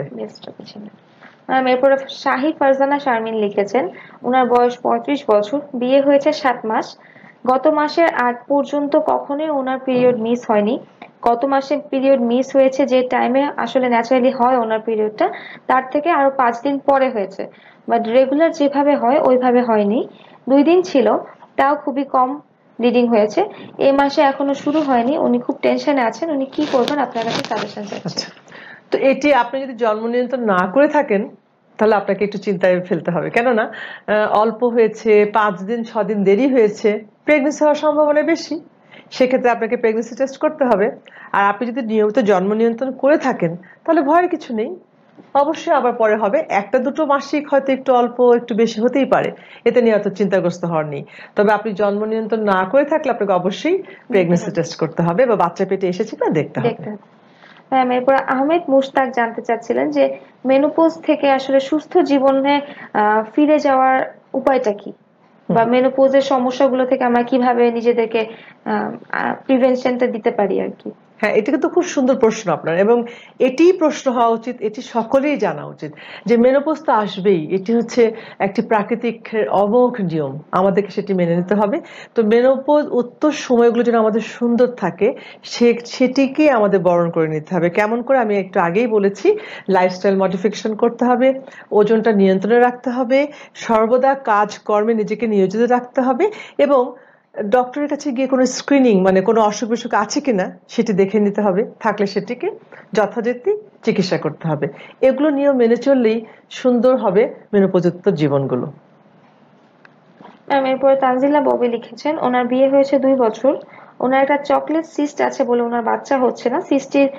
এরপরে শাহী ফারজানা শারমিন লিখেছেন, ওনার বয়স 35 বছর, বিয়ে হয়েছে 7 মাস। গত মাসের আগ পর্যন্ত কখনোই ওনার পিরিয়ড মিস হয়নি। গত মাসে পিরিয়ড মিস হয়েছে যে টাইমে আসলে ন্যাচারালি হয় ওনার পিরিয়ডটা, তার থেকে আরো 5 দিন পরে হয়েছে, বাট রেগুলার যেভাবে হয় ওইভাবে হয়নি। 2 দিন ছিল, তাও খুবই কম ব্লিডিং হয়েছে। এই মাসে এখনো শুরু হয়নি, উনি খুব টেনশনে আছেন, উনি কি করবেন আপনার কাছে সাজেশন চাচ্ছেন। তো এটি আপনি যদি জন্ম নিয়ন্ত্রণ না করে থাকেন তাহলে আপনাকে একটু চিন্তায় ফেলতে হবে, কেননা অল্প হয়েছে, 5 দিন 6 দিন দেরি হয়েছে, প্রেগনেন্সি হওয়ার সম্ভাবনা বেশি, সেক্ষেত্রে আপনাকে প্রেগনেন্সি টেস্ট করতে হবে। আর আপনি যদি নিয়মিত জন্ম নিয়ন্ত্রণ করে থাকেন তাহলে ভয়ের কিছু নেই, অবশ্যই আবার পরে হবে। 1-2 মাসিক হয়তো একটু অল্প একটু বেশি হতেই পারে, এতে নিয়ে অত চিন্তাগ্রস্ত হওয়ার নেই। তবে আপনি জন্ম নিয়ন্ত্রণ না করে থাকলে আপনাকে অবশ্যই প্রেগনেন্সি টেস্ট করতে হবে বা বাচ্চা পেটে এসেছে কিনা দেখতে হবে। এরপর আহমেদ মুশতাক জানতে চাচ্ছিলেন যে মেনোপজ থেকে আসলে সুস্থ জীবনে ফিরে যাওয়ার উপায়টা কি, বা মেনোপজের সমস্যাগুলো থেকে আমরা কিভাবে নিজেদেরকে প্রিভেনশনটা দিতে পারি আর কি। হ্যাঁ, এটা কিন্তু খুব সুন্দর প্রশ্ন আপনার, এবং এটি প্রশ্ন হওয়া উচিত, এটি সকলেই জানা উচিত যে মেনোপজ তো আসবেই, এটি হচ্ছে একটি প্রাকৃতিক অমোঘ নিয়ম, আমাদেরকে সেটি মেনে নিতে হবে। তো মেনোপজ উত্তর সময়গুলো যেন আমাদের সুন্দর থাকে সেটিকে আমাদের বরণ করে নিতে হবে। কেমন করে, আমি একটু আগেই বলেছি, লাইফস্টাইল মডিফিকেশন করতে হবে, ওজনটা নিয়ন্ত্রণে রাখতে হবে, সর্বদা কাজ কর্মে নিজেকে নিয়োজিত রাখতে হবে, এবং ডক্টরের কাছে গিয়ে কোনো স্ক্রিনিং মানে কোনো অসুখ বিসুখ আছে কিনা সেটি দেখে নিতে হবে, থাকলে সেটিকে যথাযথ চিকিৎসা করতে হবে। এগুলো নিয়ম মেনে চললেই সুন্দর হবে মেনোপযুক্ত জীবনগুলো। এরপরে তানজিলা ববি লিখেছেন, ওনার বিয়ে হয়েছে 2 বছর, ওনার একটা চকলেট সিস্ট আছে বলে ওনার বাচ্চা হচ্ছে না।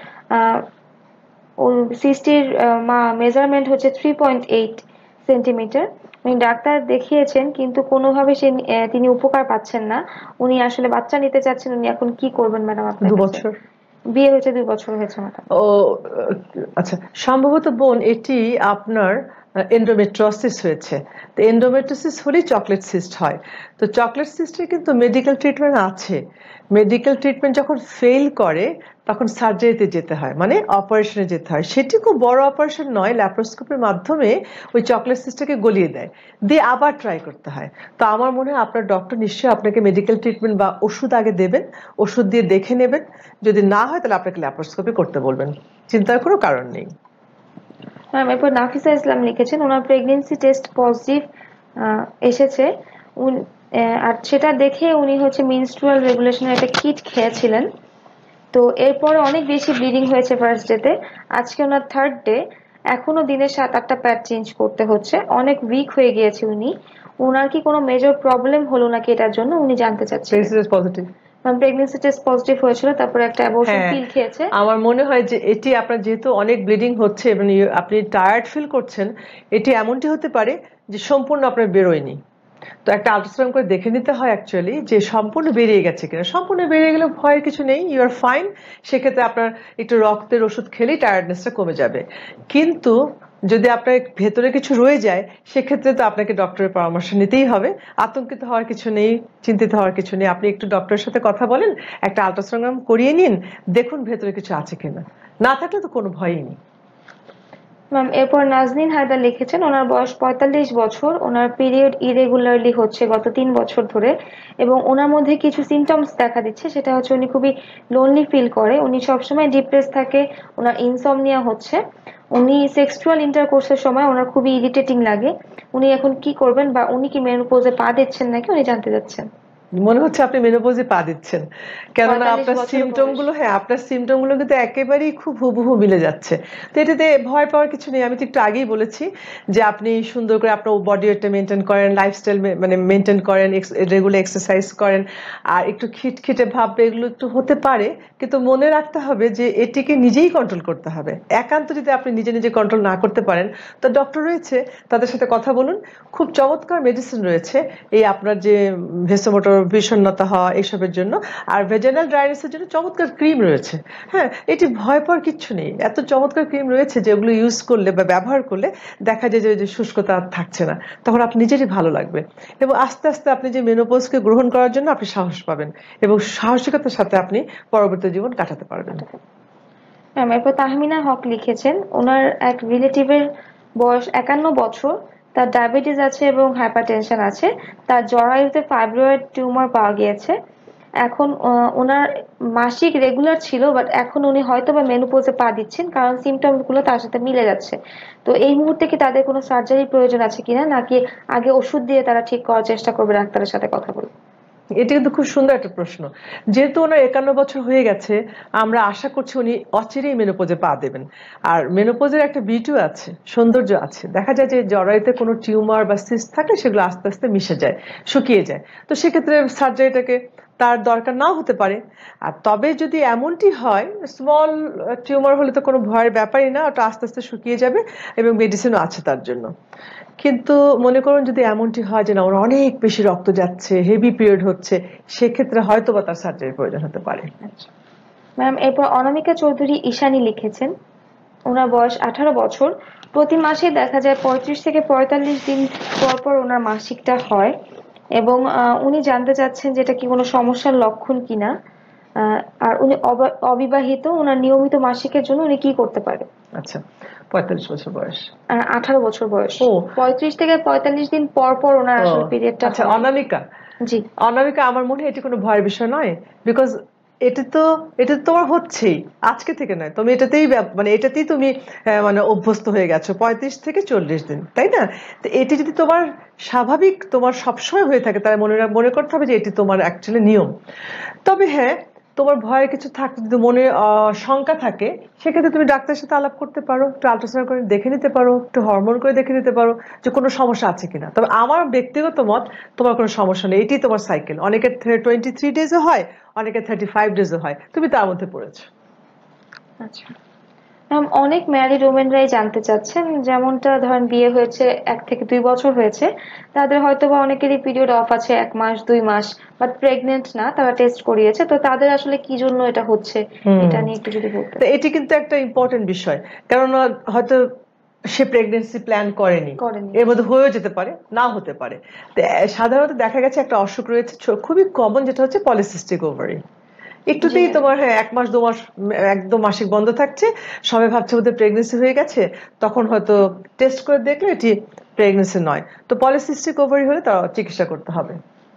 সিস্টির মেজারমেন্ট হচ্ছে 3.8 সেন্টিমিটার। উনি ডাক্তার দেখিয়েছেন কিন্তু কোনোভাবে তিনি উপকার পাচ্ছেন না। উনি আসলে বাচ্চা নিতে চাচ্ছেন, উনি এখন কি করবেন ম্যাডাম? আপনার 2 বছর বিয়ে হয়েছে, 2 বছর হয়েছে ম্যাডাম। ও আচ্ছা, সম্ভবত বোন এটি আপনার এন্ডোমেট্রিওসিস হয়েছে। তো এন্ডোমেট্রিওসিস হলেই চকলেট সিস্ট হয়। তো চকলেট সিস্টের কিন্তু মেডিকেল ট্রিটমেন্ট আছে। মেডিকেল ট্রিটমেন্ট যখন ফেল করে তখন সার্জারিতে যেতে হয়, মানে অপারেশনে যেতে হয়। সেটি খুব বড় অপারেশন নয়, ল্যাপ্রোস্কোপির মাধ্যমে ওই চকলেট সিস্টটাকে গলিয়ে দেয়, দিয়ে আবার ট্রাই করতে হয়। তো আমার মনে হয় আপনার ডক্টর নিশ্চয়ই আপনাকে মেডিকেল ট্রিটমেন্ট বা ওষুধ আগে দেবেন, ওষুধ দিয়ে দেখে নেবেন, যদি না হয় তাহলে আপনাকে ল্যাপ্রোস্কোপি করতে বলবেন, চিন্তার কোনো কারণ নেই। এরপর নাফিসা ইসলাম লিখেছেন, ওনার প্রেগনেন্সি টেস্ট পজিটিভ এসেছে, আর সেটা দেখে উনি হচ্ছে মেনস্ট্রুয়াল রেগুলেশনের একটা কিট খেয়েছিলেন। তো এরপরে অনেক বেশি ব্লিডিং হয়েছে ফার্স্ট ডেতে, আজকে ওনার 3rd ডে, এখনো দিনে 7-8টা প্যাড চেঞ্জ করতে হচ্ছে, অনেক উইক হয়ে গিয়েছে উনি। ওনার কি কোনো মেজর প্রবলেম হলো নাকি এটার জন্য উনি জানতে চাচ্ছেন। প্রেগন্যান্সি টেস্ট পজিটিভ হয়েছিল, তারপরে একটা অ্যাবর্শন পিল খেয়েছে। আমার মনে হয় যে এটি আপনার যেহেতু অনেক ব্লিডিং হচ্ছে এবং আপনি টায়ার্ড ফিল করছেন, এটি এমনটি হতে পারে যে সম্পূর্ণ আপনার বেরোয়নি। তো একটা আল্ট্রাসাউন্ড করে দেখে নিতে হয় অ্যাকচুয়ালি যে সম্পূর্ণ বেরিয়ে গেছে কিনা। সম্পূর্ণ বেরিয়ে গেলে ভয়ের কিছু নেই, ইউ আর ফাইন। সেক্ষেত্রে আপনার একটু রক্তের ওষুধ খেলেই টায়ার্ডনেসটা কমে যাবে। কিন্তু যদি আপনার ভেতরে কিছু রয়ে যায় সেক্ষেত্রে তো আপনাকে ডক্টরের পরামর্শ নিতেই হবে। আতঙ্কিত হওয়ার কিছু নেই, চিন্তিত হওয়ার কিছু নেই। আপনি একটু ডক্টরের সাথে কথা বলেন, একটা আল্ট্রাসাউন্ড করিয়ে নিন, দেখুন ভেতরে কিছু আছে কিনা, না থাকলে তো কোনো ভয়ই নেই। এরপর নাজনীন হায়দার লিখেছেন, ওনার বয়স 45 বছর, ওনার পিরিয়ড ইরেগুলারলি হচ্ছে গত 3 বছর ধরে, এবং ওনার মধ্যে কিছু সিমটমস দেখা দিচ্ছে। সেটা হচ্ছে উনি খুবই লোনলি ফিল করে, উনি সবসময় ডিপ্রেস থাকে, ওনার ইনসমনিয়া হচ্ছে, উনি সেক্সুয়াল ইন্টারকোর্সের সময় ওনার খুবই ইরিটেটিং লাগে। উনি এখন কি করবেন, বা উনি কি মেনোপজে পা দিচ্ছেন নাকি উনি জানতে চাচ্ছেন। মনে হচ্ছে আপনি মেনোপজে পা দিচ্ছেন, কেননা 45 আপনার বছর সিমটম গুলো, হ্যাঁ আপনার সিমটম গুলো কিন্তু একেবারেই খুব হুবহু মিলে যাচ্ছে। তো এটাতে ভয় পাওয়ার কিছু নেই। আমি তো একটু আগেই বলেছি যে আপনি সুন্দর করে আপনার বডি ওয়েটটা মেনটেন করেন, লাইফস্টাইল মানে মেনটেন করেন, রেগুলার এক্সারসাইজ করেন, আর একটু খিটখিটে ভাব এগুলো একটু হতে পারে, কিন্তু মনে রাখতে হবে যে এটিকে নিজেই কন্ট্রোল করতে হবে। একান্ত যদি আপনি নিজে নিজে কন্ট্রোল না করতে পারেন, তো ডক্টর রয়েছে, তাদের সাথে কথা বলুন। খুব চমৎকার মেডিসিন রয়েছে এই আপনার যে ভেসোমোটর বিষণ্ণতা হওয়া এসবের জন্য, আর ভেজাইনাল ড্রাইনেসের জন্য চমৎকার ক্রিম রয়েছে। হ্যাঁ, এটি ভয় পাওয়ার কিচ্ছু নেই। এত চমৎকার ক্রিম রয়েছে যেগুলো ইউজ করলে বা ব্যবহার করলে দেখা যায় যে শুষ্কতা আর থাকছে না, তখন আপনি নিজেরই ভালো লাগবে। এবং আস্তে আস্তে আপনি যে মেনোপজকে গ্রহণ করার জন্য আপনি সাহস পাবেন এবং সাহসিকতার সাথে আপনি পরবর্তী জীবন কাটাতে পারবেন। ম্যাম, এরপর তাহমিনা হক লিখেছেন, ওনার এক রিলেটিভের বয়স 51 বছর, তার ডায়াবেটিস আছে এবং হাইপারটেনশন আছে, তার জরায়ুতে ফাইব্রয়েড টিউমার পাওয়া গিয়েছে। এখন ওনার মাসিক রেগুলার ছিল, বাট এখন উনি হয়তো বা মেনোপজে পা দিচ্ছেন কারণ সিমটমস গুলো তার সাথে মিলে যাচ্ছে। তো এই মুহূর্তে কি তাদের কোনো সার্জারির প্রয়োজন আছে কিনা, নাকি আগে ওষুধ দিয়ে তারা ঠিক করার চেষ্টা করবে ডাক্তারের সাথে কথা বলে? এটা কিন্তু খুব সুন্দর একটা প্রশ্ন। যেহেতু ওনার 51 বছর হয়ে গেছে, আমরা আশা করছি উনি অচিরেই মেনোপজে পা দেবেন। আর মেনোপজের একটা বিউটি আছে, সৌন্দর্য আছে। দেখা যায় যে জরায়ুতে কোনো টিউমার বা সিস্ট থাকলে সেগুলো আস্তে আস্তে মিশে যায়, শুকিয়ে যায়। তো সেক্ষেত্রে সার্জারিটাকে তার দরকার নাও হতে পারে। আর তবে যদি এমনটি হয়, স্মল টিউমার হলে তো কোনো ভয়ের ব্যাপারই না, ওটা আস্তে আস্তে শুকিয়ে যাবে এবং মেডিসিনও আছে তার জন্য। কিন্তু মনে করুন যদি এমনটি হয় যে না, ওর অনেক বেশি রক্ত যাচ্ছে, হেভি পিরিয়ড হচ্ছে, সেক্ষেত্রে হয়তো বা তার সার্জারির প্রয়োজন হতে পারে। ম্যাম, এরপর অনামিকা চৌধুরী ঈশানী লিখেছেন, ওনার বয়স 18 বছর, প্রতি মাসে দেখা যায় 35 থেকে 45 দিন পর পর ওনার মাসিকটা হয়, এবং উনি জানতে চাচ্ছেন যে এটা কি কোনো সমস্যার লক্ষণ কিনা। আর উনি অবিবাহিত, ওনার নিয়মিত মাসিকের জন্য উনি কি করতে পারে? আচ্ছা, 45 বছর বয়স, 18 বছর বয়স, ও 35 থেকে 45 দিন পর পর ওনার আসলে পিরিয়ডটা আচ্ছা হয়। অনামিকা, জি অনামিকা, আমার মনে হয় এটি কোনো ভয়ের বিষয় নয়। বিকজ এটা তোমার হচ্ছেই, আজকে থেকে নয়। তুমি এটাতেই মানে এটাতেই তুমি মানে অভ্যস্ত হয়ে গেছো 35 থেকে 40 দিন, তাই না? তো এটি যদি তোমার স্বাভাবিক, তোমার সবসময় হয়ে থাকে, তাহলে মনে করতে হবে যে এটি তোমার অ্যাকচুয়ালি নিয়ম। তবে হ্যাঁ, তোমার ভয়ের কিছু থাকলে, যদি মনে শঙ্কা থাকে, সেক্ষেত্রে তুমি ডাক্তারের সাথে আলাপ করতে পারো, একটু আল্ট্রাসাউন্ড করে দেখে নিতে পারো, একটু হরমোন করে দেখে নিতে পারো যে কোনো সমস্যা আছে কিনা। তবে আমার ব্যক্তিগত মত, তোমার কোনো সমস্যা নেই, এটি তোমার সাইকেল। অনেকের 23 ডেজও হয়, অনেকের 35 ডেজও হয়, তুমি তার মধ্যে পড়েছো। আচ্ছা ম্যাম, অনেক ম্যারিড ওমেনরাই জানতে চাচ্ছেন, যেমনটা ধরেন বিয়ে হয়েছে 1 থেকে 2 বছর হয়েছে, তাদের হয়তো বা অনেকেরই পিরিয়ড অফ আছে 1 মাস 2 মাস, বাট প্রেগনেন্ট না, তারা টেস্ট করিয়েছে, তো তাদের আসলে কি জন্য এটা হচ্ছে, এটা নিয়ে একটু যদি বলতেন। এটি কিন্তু একটা ইম্পর্টেন্ট বিষয়, কারণ হয়তো সে প্রেগনেন্সি প্ল্যান করেনি, এর মধ্যে হয়েও যেতে পারে, না হতে পারে। সাধারণত দেখা গেছে একটা অসুখ রয়েছে খুবই কমন, যেটা হচ্ছে পলিসিস্টিক ওভারি। একটুতেই তোমার 1 মাস 2 মাস একদম মাসিক বন্ধ থাকছে, সবাই ভাবছে বোধহয় প্রেগনেন্সি হয়ে গেছে, তখন হয়তো টেস্ট করে দেখলে এটি প্রেগনেন্সি নয়। তো পলিসিস্টিক ওভারি হলে তার চিকিৎসা করতে হবে।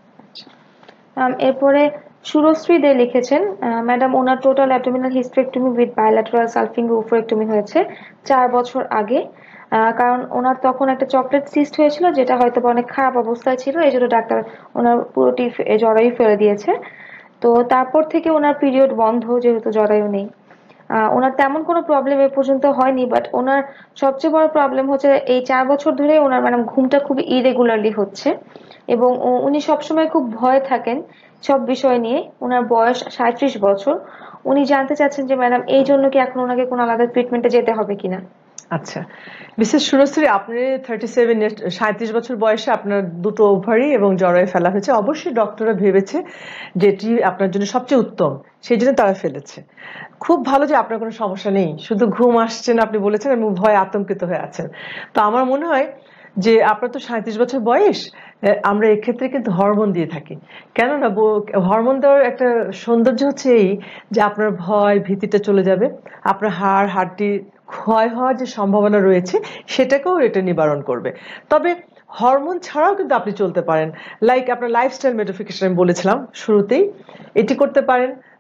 এরপরে সুরশ্রী দে লিখেছেন, ম্যাডাম, ওনার total abdominal hysterectomy with bilateral salpingo-oophorectomy হয়েছে 4 বছর আগে। কারণ ওনার তখন একটা চকলেট সিস্ট হয়েছিল, যেটা হয়তো অনেক খারাপ অবস্থায় ছিল, এই জন্য ডাক্তার ওনার পুরোটি জরায়ু ফেলে দিয়েছে। তো তারপর থেকে ওনার পিরিয়ড বন্ধ, যেহেতু জরায়ু নেই। ওনার তেমন কোনো প্রবলেম এ পর্যন্ত হয়নি, বাট ওনার সবচেয়ে বড় প্রবলেম হচ্ছে এই 4 বছর ধরে ওনার ম্যাডাম ঘুমটা খুব ইরেগুলারলি হচ্ছে, এবং উনি সবসময় খুব ভয়ে থাকেন সব বিষয় নিয়ে। ওনার বয়স 37 বছর, উনি জানতে চাচ্ছেন যে ম্যাডাম এই জন্য কি এখন ওনাকে কোনো আলাদা ট্রিটমেন্টে যেতে হবে কিনা। আচ্ছা, মিসেস সুরশ্রী, আপনি 37 বছর বয়সে আপনার দুটো ওভারি এবং জরায়ু ফেলা হয়েছে। অবশ্যই ডক্টররা ভেবেছে যেটি আপনার জন্য সবচেয়ে উত্তম, সেই জন্য তারা ফেলেছে। খুব ভালো যে আপনার কোনো সমস্যা নেই, শুধু ঘুম আসছে না আপনি বলেছেন, এবং ভয় আতঙ্কিত হয়ে আছেন। তো আমার মনে হয় যে আপনার তো 37 বছর বয়স, আমরা এক্ষেত্রে কিন্তু হরমোন দিয়ে থাকি। কেননা হরমোন দেওয়ার একটা সৌন্দর্য হচ্ছে এই যে আপনার ভয় ভীতিটা চলে যাবে, আপনার হাড়টি ক্ষয় হওয়ার যে সম্ভাবনা রয়েছে সেটাকেও এটা নিবারণ করবে। তবে হরমোন ছাড়াও কিন্তু আপনি চলতে পারেন, লাইক আপনার লাইফস্টাইল মডিফিকেশন আমি বলেছিলাম শুরুতেই, এটি করতে পারেন।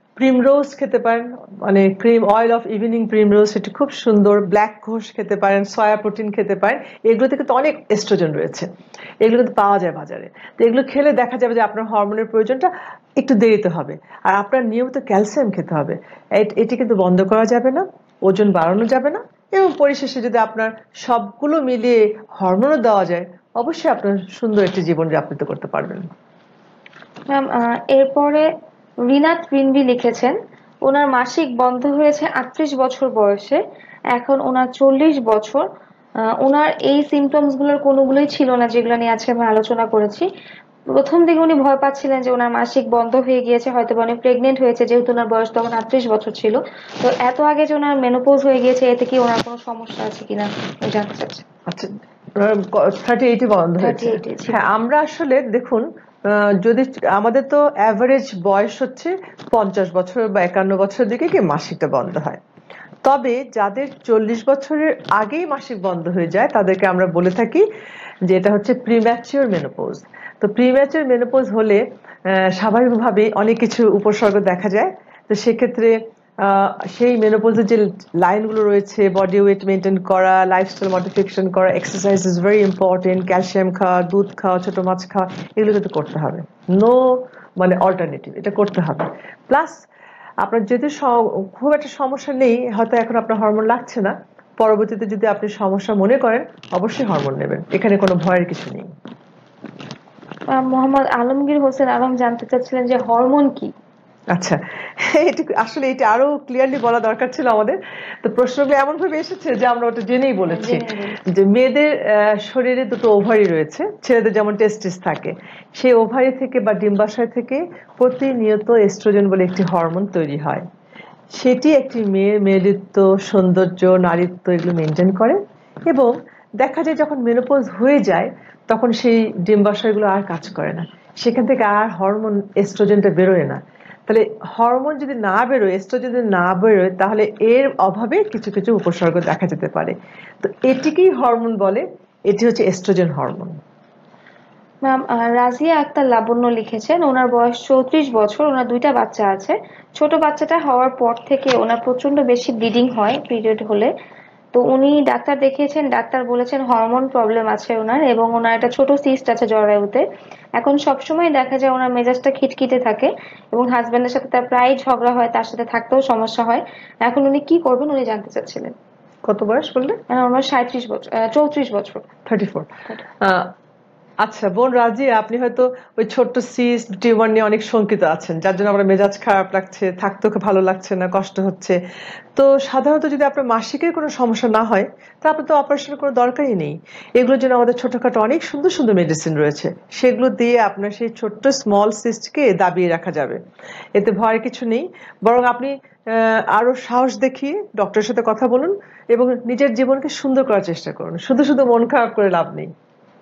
প্রিমরোজ খেতে পারেন, মানে cream oil of evening primrose, সেটা খুব সুন্দর। ব্ল্যাক ঘোষ খেতে পারেন, সয়া প্রোটিন খেতে পারেন। এগুলোতে কিন্তু অনেক এস্ট্রোজেন রয়েছে, এগুলো কিন্তু পাওয়া যায় বাজারে। তো এগুলো খেলে দেখা যাবে যে আপনার হরমোনের প্রয়োজনটা একটু দেরিতে হবে। আর আপনার নিয়মিত ক্যালসিয়াম খেতে হবে, এটি কিন্তু বন্ধ করা যাবে না, ওজন বাড়ানো যাবে না। এবং পরিশেষে যদি আপনার সবগুলো মিলিয়ে হরমোনও দেওয়া যায়, অবশ্যই আপনার সুন্দর একটি জীবন যাপন করতে পারবেন। ম্যাম, এরপরে রিনাত রিনভি লিখেছেন ওনার মাসিক বন্ধ হয়েছে 38 বছর বয়সে, এখন ওনার 40 বছর। ওনার এই সিমটমস গুলোর কোনোগুলোই ছিল না যেগুলো নিয়ে আজকে আমরা আলোচনা করেছি। প্রথম দিকে উনি ভয় পাচ্ছিলেন যে ওনার মাসিক বন্ধ হয়ে গিয়েছে, হয়তো উনি প্রেগনেন্ট হয়েছে, যেহেতু ওনার বয়স তখন 38 বছর ছিল। তো এত আগে যে ওনার মেনোপজ হয়ে গিয়েছে, এতে কি ওনার কোনো সমস্যা আছে কিনা জানতে চাচ্ছি। আচ্ছা, 38 বন্ধ হয়েছে। হ্যাঁ, আমরা আসলে দেখুন, যদি আমাদের তো অ্যাভারেজ বয়স হচ্ছে 50 বছর বা 51 বছরের দিকে কি মাসিকটা বন্ধ হয়। তবে যাদের 40 বছরের আগেই মাসিক বন্ধ হয়ে যায় তাদেরকে আমরা বলে থাকি যে এটা হচ্ছে প্রিম্যাচিওর মেনোপজ। তো প্রিম্যাচিওর মেনোপজ হলে স্বাভাবিকভাবেই অনেক কিছু উপসর্গ দেখা যায়। তো সেক্ষেত্রে সেই মেনোপজের যে লাইনগুলো রয়েছে, বডি ওয়েট মেনটেন করা, লাইফস্টাইল মডিফিকেশন করা, exercise is very important, calcium খাওয়া, দুধ খাওয়া, ছোট মাছ খাওয়া, এগুলো কিন্তু করতে হবে। নো মানে অল্টারনেটিভ, এটা করতে হবে। প্লাস আপনার যদি খুব একটা সমস্যা নেই, হয়তো এখন আপনার হরমোন লাগছে না, পরবর্তীতে যদি আপনি সমস্যা মনে করেন অবশ্যই হরমোন নেবেন, এখানে কোনো ভয়ের কিছু নেই। মোহাম্মদ আলমগীর হোসেন আলম জানতে চাচ্ছিলেন যে হরমোন কি? আচ্ছা, আসলে এটা আরো ক্লিয়ারলি বলা দরকার ছিল আমাদের। তো প্রশ্নগুলো এমন ভাবে এসেছে যে আমরা ওটা জেনেই বলেছি যে মেয়েদের শরীরে দুটো ওভারি রয়েছে, ছেলেদের যেমন টেস্টিস থাকে, সেই ওভারি থেকে বা ডিম্বাশয় থেকে প্রতিনিয়ত এস্ট্রোজেন বলে একটি হরমোন তৈরি হয়। সেটি একটি মেয়ের মেয়েলিত্ব, সৌন্দর্য, নারীত্ব এগুলো মেনটেন করে। এবং দেখা যায় যখন মেনোপজ হয়ে যায় তখন সেই ডিম্বাশয়গুলো আর কাজ করে না, সেখান থেকে আর হরমোন এস্ট্রোজেনটা বেরোয় না। তাহলে হরমোন যদি না বেরোয়, এস্ট্রোজেন যদি না বেরোয়, তাহলে এর অভাবে কিছু কিছু উপসর্গ দেখা যেতে পারে। তো এটিকেই হরমোন বলে, এটি হচ্ছে oestrogen hormone. Ma'am, Razia Akhtar Labanya লিখেছেন ওনার বয়স 34 বছর, ওনার 2টা বাচ্চা আছে। ছোট বাচ্চাটা হওয়ার পর থেকে ওনার প্রচন্ড বেশি ব্লিডিং হয় পিরিয়ড হলে। তো উনি ডাক্তার দেখিয়েছেন, ডাক্তার বলেছেন হরমোন প্রবলেম আছে ওনার, এবং ওনার একটা ছোট সিস্ট আছে জরায়ুতে। এখন সবসময় দেখা যায় ওনার মেজাজটা খিটখিটে থাকে, এবং হাজবেন্ডের সাথে তার প্রায় ঝগড়া হয়, তার সাথে থাকতেও সমস্যা হয়। এখন উনি কি করবেন উনি জানতে চাচ্ছিলেন। কত বয়স বললে? ওনার 34 বছর, 34 বছর। 34। আচ্ছা বোন রাজিয়া, আপনি হয়তো ওই ছোট্ট সিস্ট টিউমার নিয়ে অনেক শঙ্কিত আছেন, যার জন্য আমার মেজাজ খারাপ লাগছে, থাকতেও ভালো লাগছে না, কষ্ট হচ্ছে। তো সাধারণত যদি আপনার মাসিকের কোনো সমস্যা না হয় তা আপনার তো অপারেশনের কোনো দরকারই নেই। এগুলোর জন্য আমাদের ছোটখাটো অনেক সুন্দর সুন্দর মেডিসিন রয়েছে, সেগুলো দিয়ে আপনার সেই ছোট্ট স্মল সিস্টকে দাবিয়ে রাখা যাবে। এতে ভয়ের কিছু নেই, বরং আপনি আরো সাহস দেখিয়ে ডক্টরের সাথে কথা বলুন এবং নিজের জীবনকে সুন্দর করার চেষ্টা করুন। শুধু শুধু মন খারাপ করে লাভ নেই।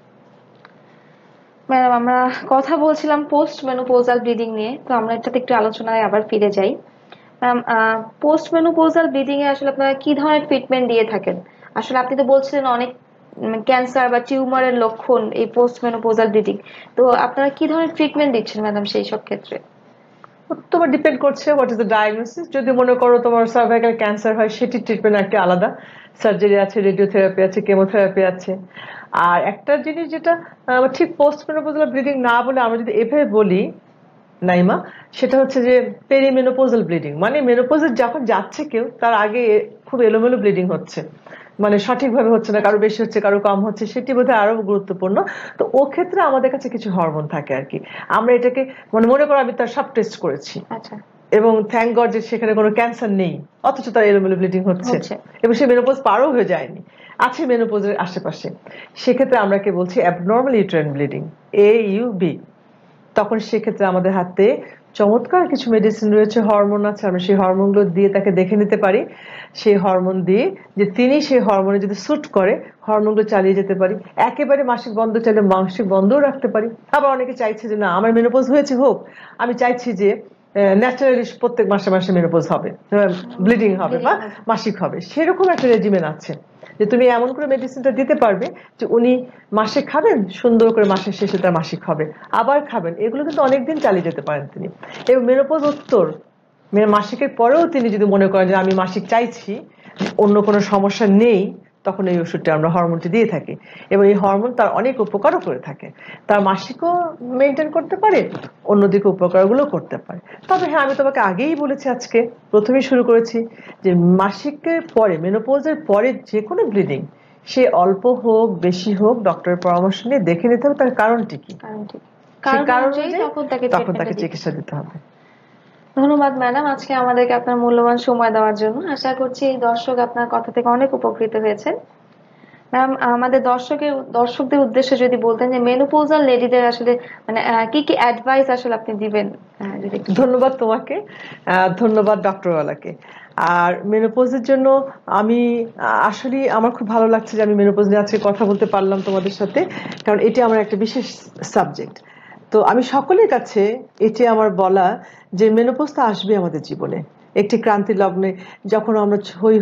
ম্যাডাম, আমরা কথা বলছিলাম পোস্ট মেনোপোজাল ব্লিডিং নিয়ে, তো আমরা এটাতে একটু আলোচনায় আবার ফিরে যাই। ম্যাম, পোস্ট মেনোপোজাল ব্লিডিং এ আসলে আপনারা কি ধরনের ট্রিটমেন্ট দিয়ে থাকেন? আসলে আপনি তো বলছিলেন অনেক ক্যান্সার বা টিউমারের লক্ষণ এই পোস্ট মেনোপোজাল ব্লিডিং, তো আপনারা কি ধরনের ট্রিটমেন্ট দিচ্ছেন ম্যাডাম সেই সব ক্ষেত্রে? তোমার ডিপেন্ড করছে হোয়াট ইজ দ্য ডায়াগনোসিস। যদি মনে করো তোমার সার্ভাইকাল ক্যান্সার হয়, সেটির ট্রিটমেন্ট একটা আলাদা, সার্জারি আছে, রেডিওথেরাপি আছে, কেমোথেরাপি আছে। আর একটা জিনিস যেটা ঠিক পোস্ট মেনোপোজাল ব্লিডিং না বলে আমরা যদি এভাবে বলি নাইমা, সেটা হচ্ছে যে পেরিমেনোপোজাল ব্লিডিং, মানে মেনোপোজে যখন যাচ্ছে কেউ তার আগে খুব এলোমেলো ব্লিডিং হচ্ছে, মানে সঠিকভাবে হচ্ছে না, কারো বেশি হচ্ছে কারো কম হচ্ছে, সেটি বোধহয় আরো গুরুত্বপূর্ণ। তো ও ক্ষেত্রে আমাদের কাছে কিছু হরমোন থাকে আর কি। আমরা এটাকে মনে করো আমি তার সব টেস্ট করেছি, আচ্ছা, এবং থ্যাংক গড যে সেখানে কোনো ক্যান্সার নেই, অথচ তার এলোমেলো ব্লিডিং হচ্ছে এবং সে মেনোপোজ পারও হয়ে যায়নি, আছে মেনোপোজের আশেপাশে। সেক্ষেত্রে আমরা কে বলছি অ্যাবনর্মাল ইউটেরাইন ব্লিডিং, AUB। তখন সেক্ষেত্রে আমাদের হাতে চমৎকার কিছু মেডিসিন রয়েছে, হরমোন আছে, আমরা সেই হরমোনগুলো দিয়ে তাকে দেখে নিতে পারি। সেই হরমোন দিয়ে যে তিনি সেই হরমোনে যদি স্যুট করে হরমোনগুলো চালিয়ে যেতে পারি। একেবারে মাসিক বন্ধ চাইলে মাসিক বন্ধও রাখতে পারি। আবার অনেকে চাইছে যে না আমার মেনোপজ হয়েছে হোক, আমি চাইছি যে ন্যাচারালি প্রত্যেক মাসে মাসে মেনোপজ হবে, ব্লিডিং হবে বা মাসিক হবে, সেরকম একটা রেজিমেন আছে যে তুমি এমন করে মেডিসিনটা দিতে পারবে যে উনি মাসে খাবেন, সুন্দর করে মাসের শেষে তার মাসিক হবে, আবার খাবেন, এগুলো কিন্তু অনেকদিন চালিয়ে যেতে পারেন তিনি। এবং মেনোপজ উত্তর মাসিকের পরেও তিনি যদি মনে করেন যে আমি মাসিক চাইছি, অন্য কোনো সমস্যা নেই, তখন এই ওষুধটা আমরা হরমোনটি দিয়ে থাকি। এবং এই হরমোন তার অনেক উপকারও করে থাকে, তার মাসিকও মেনটেন করতে পারে, অন্যদিকে উপকারগুলো করতে পারে। তবে হ্যাঁ, আমি তোমাকে আগেই বলেছি, আজকে প্রথমেই শুরু করেছি যে মাসিকের পরে, মেনোপজের পরে যে কোনো ব্লিডিং, সে অল্প হোক বেশি হোক, ডক্টরের পরামর্শ নিয়ে দেখে নিতে হবে তার কারণটি কি, তখন তাকে চিকিৎসা দিতে হবে। ধন্যবাদ ম্যাডাম, আজকে আমাদেরকে আপনার মূল্যবান সময় দেওয়ার জন্য। আশা করছি এই দর্শক আপনার কথা থেকে অনেক উপকৃত হয়েছে। ম্যাম, আমাদের দর্শকদের উদ্দেশ্যে যদি বলতেন যে মেনোপজাল লেডিদের আসলে মানে কি কি অ্যাডভাইস আসলে আপনি দিবেন। ধন্যবাদ তোমাকে, ধন্যবাদ ডক্টরওয়ালাকে। আর মেনোপজের জন্য আমি আসলে আমার খুব ভালো লাগছে যে আমি মেনোপজ নিয়ে আজকে কথা বলতে পারলাম তোমাদের সাথে, কারণ এটি আমার একটা বিশেষ সাবজেক্ট। তো আমি সকলের কাছে এটি আমার বলা যে মেনোপজ তো আসবে আমাদের জীবনে একটি ক্রান্তি লগ্নে, যখন আমরা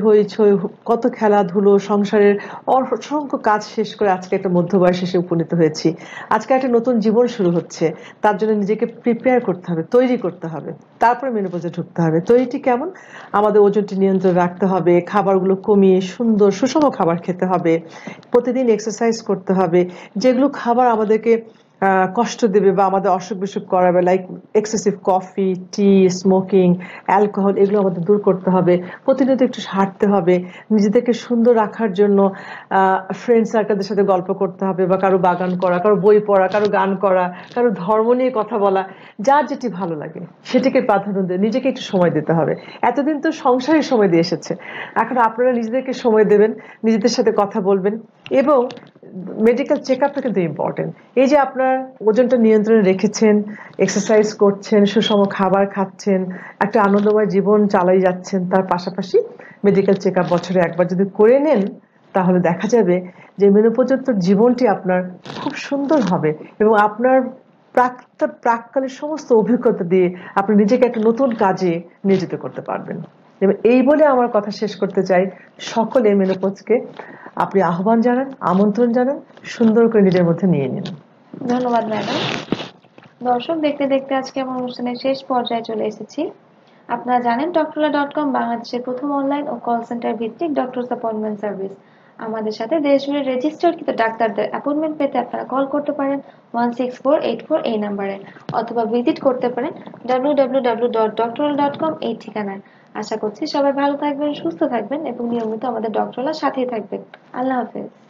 কত খেলাধুলো, সংসারের অসংখ্য কাজ শেষ করে আজকে একটা মধ্যবয়স এসে উপনীত হয়েছি। আজকে একটা নতুন জীবন শুরু হচ্ছে, তার জন্য নিজেকে প্রিপেয়ার করতে হবে, তৈরি করতে হবে, তারপরে মেনোপজে ঢুকতে হবে। তৈরিটি কেমন? আমাদের ওজনটি নিয়ন্ত্রণ রাখতে হবে, খাবারগুলো কমিয়ে সুন্দর সুষম খাবার খেতে হবে, প্রতিদিন এক্সারসাইজ করতে হবে, যেগুলো খাবার আমাদেরকে কষ্ট দেবে বা আমাদের অসুখ বিসুখ করাবে, like excessive coffee, tea, smoking, alcohol, এগুলো আমাদের দূর করতে হবে। প্রতিনিয়ত একটু হাঁটতে হবে, নিজেদেরকে সুন্দর রাখার জন্য ফ্রেন্ড সার্কেলদের সাথে গল্প করতে হবে, বা কারো বাগান করা, কারো বই পড়া, কারো গান করা, কারো ধর্ম নিয়ে কথা বলা, যার যেটি ভালো লাগে সেটিকে প্রাধান্য দিয়ে নিজেকে একটু সময় দিতে হবে। এতদিন তো সংসারে সময় দিয়ে এসেছে, এখন আপনারা নিজেদেরকে সময় দেবেন, নিজেদের সাথে কথা বলবেন। এবং মেডিকেল চেক আপটা কিন্তু ইম্পর্টেন্ট। এই যে আপনার ওজনটা নিয়ন্ত্রণে রেখেছেন, এক্সারসাইজ করছেন, সুষম খাবার খাচ্ছেন, একটা আনন্দময় জীবন চালাই যাচ্ছেন, তার পাশাপাশি মেডিকেল চেক আপ বছরে একবার যদি করে নেন, তাহলে দেখা যাবে যে মেনোপর্যন্ত জীবনটি আপনার খুব সুন্দর হবে, এবং আপনার প্রাককালের সমস্ত অভিজ্ঞতা দিয়ে আপনি নিজেকে একটা নতুন কাজে নিয়োজিত করতে পারবেন। এবং এই বলে আমার কথা শেষ করতে চাই, সকলে মেনোপজকে আপনি আহ্বান জানান, আমন্ত্রণ জানান, সুন্দর করে নিজের মধ্যে নিয়ে নিন। ধন্যবাদ ম্যাডাম। দর্শক, দেখতে দেখতে আজকে আমার অনুষ্ঠানের শেষ পর্যায়ে চলে এসেছি। আপনারা জানেন doctorla.com বাংলাদেশের প্রথম অনলাইন ও কল সেন্টার ভিত্তিক ডক্টরস অ্যাপয়েন্টমেন্ট সার্ভিস। আমাদের সাথে দেশজুড়ে রেজিস্টার্ডকৃত ডাক্তারদের অ্যাপয়েন্টমেন্ট পেতে আপনারা কল করতে পারেন 16484 এই নাম্বারে, অথবা ভিজিট করতে পারেন www.doctorla.com এই ঠিকানায়। আশা করছি সবাই ভালো থাকবেন, সুস্থ থাকবেন এবং নিয়মিত আমাদের ডক্টরলার সাথেই থাকবেন। আল্লাহ হাফেজ।